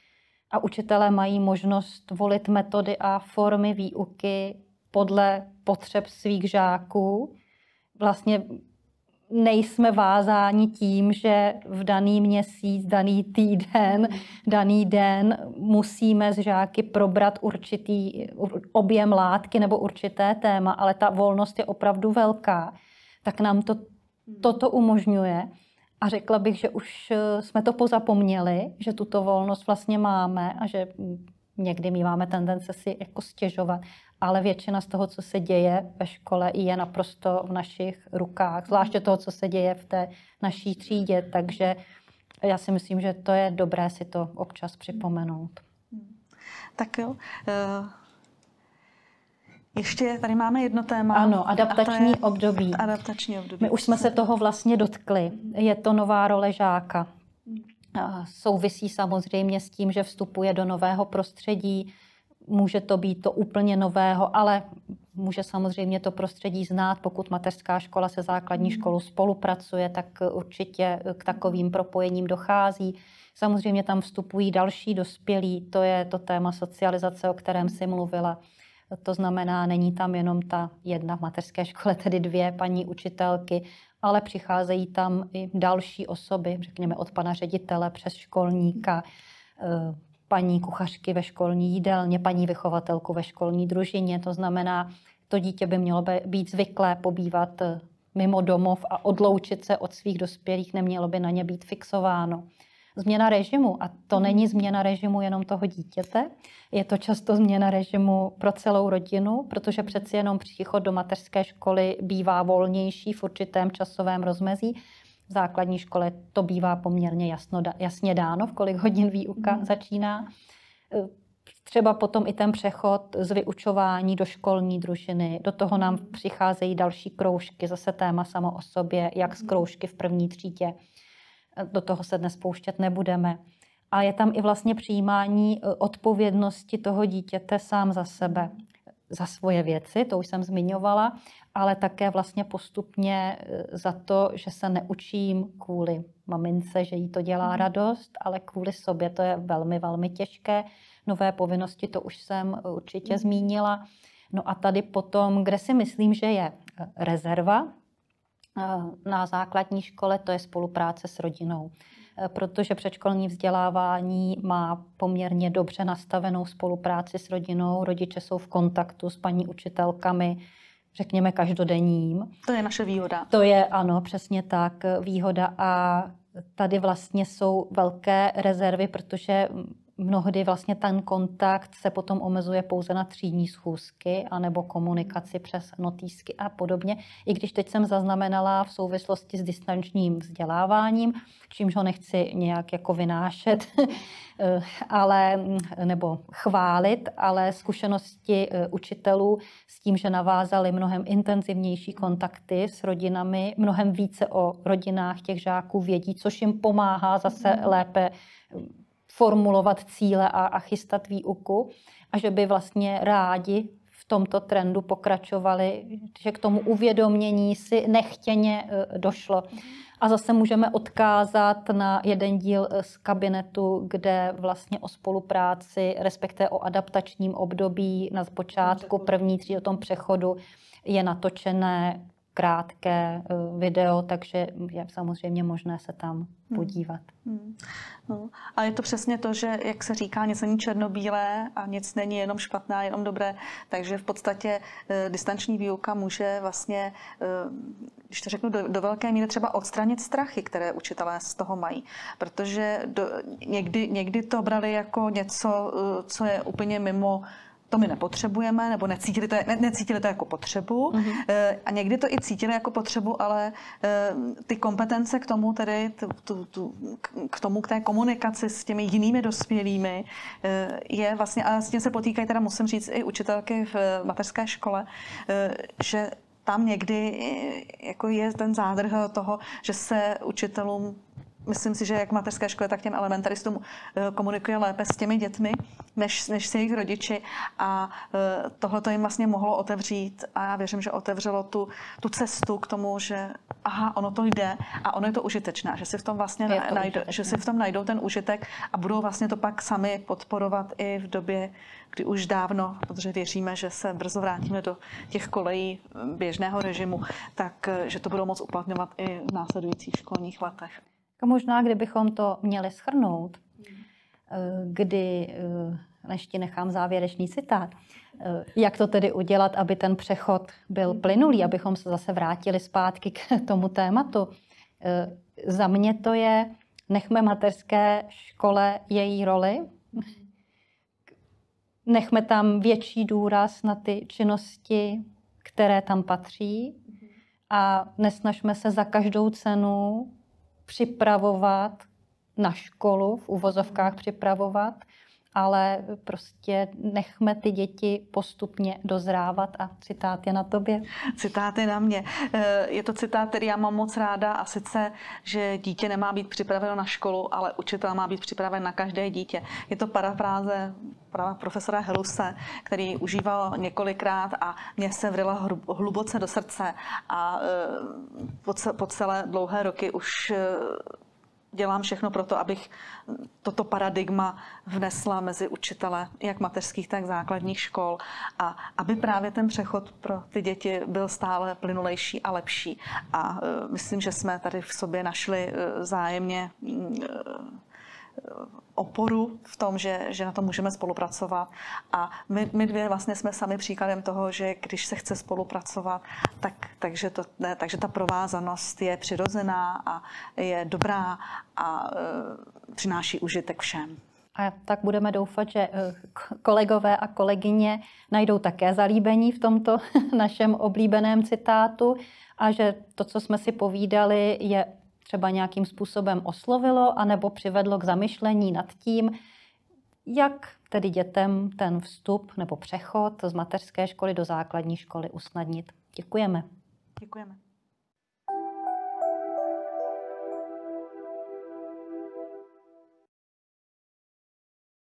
a učitelé mají možnost volit metody a formy výuky podle potřeb svých žáků. Vlastně nejsme vázáni tím, že v daný měsíc, daný týden, daný den musíme s žáky probrat určitý objem látky nebo určité téma, ale ta volnost je opravdu velká, tak nám to toto umožňuje. A řekla bych, že už jsme to pozapomněli, že tuto volnost vlastně máme a že někdy my máme tendence si jako stěžovat, ale většina z toho, co se děje ve škole, je naprosto v našich rukách, zvláště toho, co se děje v té naší třídě, takže já si myslím, že to je dobré si to občas připomenout. Tak jo. Uh... Ještě tady máme jedno téma. Ano, adaptační období. Adaptační období. My už jsme se toho vlastně dotkli. Je to nová role žáka. Souvisí samozřejmě s tím, že vstupuje do nového prostředí. Může to být to úplně nového, ale může samozřejmě to prostředí znát. Pokud mateřská škola se základní školou spolupracuje, tak určitě k takovým propojením dochází. Samozřejmě tam vstupují další dospělí. To je to téma socializace, o kterém si mluvila. To znamená, není tam jenom ta jedna v mateřské škole, tedy dvě paní učitelky, ale přicházejí tam i další osoby, řekněme od pana ředitele přes školníka, paní kuchařky ve školní jídelně, paní vychovatelku ve školní družině. To znamená, to dítě by mělo být zvyklé pobývat mimo domov a odloučit se od svých dospělých, nemělo by na ně být fixováno. Změna režimu, a to není změna režimu jenom toho dítěte, je to často změna režimu pro celou rodinu, protože přeci jenom příchod do mateřské školy bývá volnější v určitém časovém rozmezí. V základní škole to bývá poměrně jasno, jasně dáno, v kolik hodin výuka mm. začíná. Třeba potom i ten přechod z vyučování do školní družiny. Do toho nám přicházejí další kroužky, zase téma samo o sobě, jak z kroužky v první třídě. Do toho se dnes pouštět nebudeme. A je tam i vlastně přijímání odpovědnosti toho dítěte sám za sebe, za svoje věci, to už jsem zmiňovala, ale také vlastně postupně za to, že se neučím kvůli mamince, že jí to dělá radost, ale kvůli sobě. To je velmi, velmi těžké. Nové povinnosti, to už jsem určitě zmínila. No a tady potom, kde si myslím, že je rezerva, na základní škole, to je spolupráce s rodinou. Protože předškolní vzdělávání má poměrně dobře nastavenou spolupráci s rodinou. Rodiče jsou v kontaktu s paní učitelkami, řekněme každodenním. To je naše výhoda. To je, ano, přesně tak, výhoda. A tady vlastně jsou velké rezervy, protože mnohdy vlastně ten kontakt se potom omezuje pouze na třídní schůzky anebo komunikaci přes notýsky a podobně. I když teď jsem zaznamenala v souvislosti s distančním vzděláváním, čímž ho nechci nějak jako vynášet, ale, nebo chválit, ale zkušenosti učitelů s tím, že navázali mnohem intenzivnější kontakty s rodinami, mnohem více o rodinách těch žáků vědí, což jim pomáhá zase lépe formulovat cíle a, a chystat výuku a že by vlastně rádi v tomto trendu pokračovali, že k tomu uvědomění si nechtěně došlo. A zase můžeme odkázat na jeden díl z kabinetu, kde vlastně o spolupráci, respektive o adaptačním období na počátku první třídy, o tom přechodu je natočené krátké video, takže je samozřejmě možné se tam podívat. Hmm. Hmm. No. A je to přesně to, že, jak se říká, nic není černobílé a nic není jenom špatné, jenom dobré. Takže v podstatě e, distanční výuka může vlastně, e, když to řeknu, do, do velké míry třeba odstranit strachy, které učitelé z toho mají. Protože do, někdy, někdy to brali jako něco, co je úplně mimo, to my nepotřebujeme, nebo necítili to, ne, necítili to jako potřebu. Mm-hmm. A někdy to i cítili jako potřebu, ale ty kompetence k tomu, tedy tu, tu, tu, k tomu, k té komunikaci s těmi jinými dospělými, je vlastně, a s tím se potýkají, teda musím říct, i učitelky v mateřské škole, že tam někdy jako je ten zádrhel toho, že se učitelům myslím si, že jak v mateřské škole, tak těm elementaristům komunikuje lépe s těmi dětmi, než, než s jejich rodiči. A tohle to jim vlastně mohlo otevřít a já věřím, že otevřelo tu, tu cestu k tomu, že aha, ono to jde a ono je to užitečné, že si v tom vlastně najdou, že si v tom najdou ten užitek a budou vlastně to pak sami podporovat i v době, kdy už dávno, protože věříme, že se brzo vrátíme do těch kolejí běžného režimu, tak že to budou moct uplatňovat i v následujících školních letech. Možná, kdybychom to měli shrnout, kdy, než ti nechám závěrečný citát, jak to tedy udělat, aby ten přechod byl plynulý, abychom se zase vrátili zpátky k tomu tématu. Za mě to je, nechme mateřské škole její roli, nechme tam větší důraz na ty činnosti, které tam patří a nesnažme se za každou cenu připravovat na školu, v uvozovkách připravovat, ale prostě nechme ty děti postupně dozrávat a citát je na tobě. Citát je na mě. Je to citát, který já mám moc ráda a sice, že dítě nemá být připraveno na školu, ale učitel má být připraven na každé dítě. Je to parafráze profesora Heluse, který užíval několikrát a mě se vryla hluboce do srdce a po celé dlouhé roky už dělám všechno pro to, abych toto paradigma vnesla mezi učitele jak mateřských, tak základních škol a aby právě ten přechod pro ty děti byl stále plynulejší a lepší. A myslím, že jsme tady v sobě našli vzájemně oporu v tom, že, že na to můžeme spolupracovat. A my, my dvě vlastně jsme sami příkladem toho, že když se chce spolupracovat, tak, takže, to, ne, takže ta provázanost je přirozená a je dobrá a e, přináší užitek všem. A tak budeme doufat, že kolegové a kolegyně najdou také zalíbení v tomto našem oblíbeném citátu a že to, co jsme si povídali, je třeba nějakým způsobem oslovilo anebo přivedlo k zamyšlení nad tím, jak tedy dětem ten vstup nebo přechod z mateřské školy do základní školy usnadnit. Děkujeme. Děkujeme.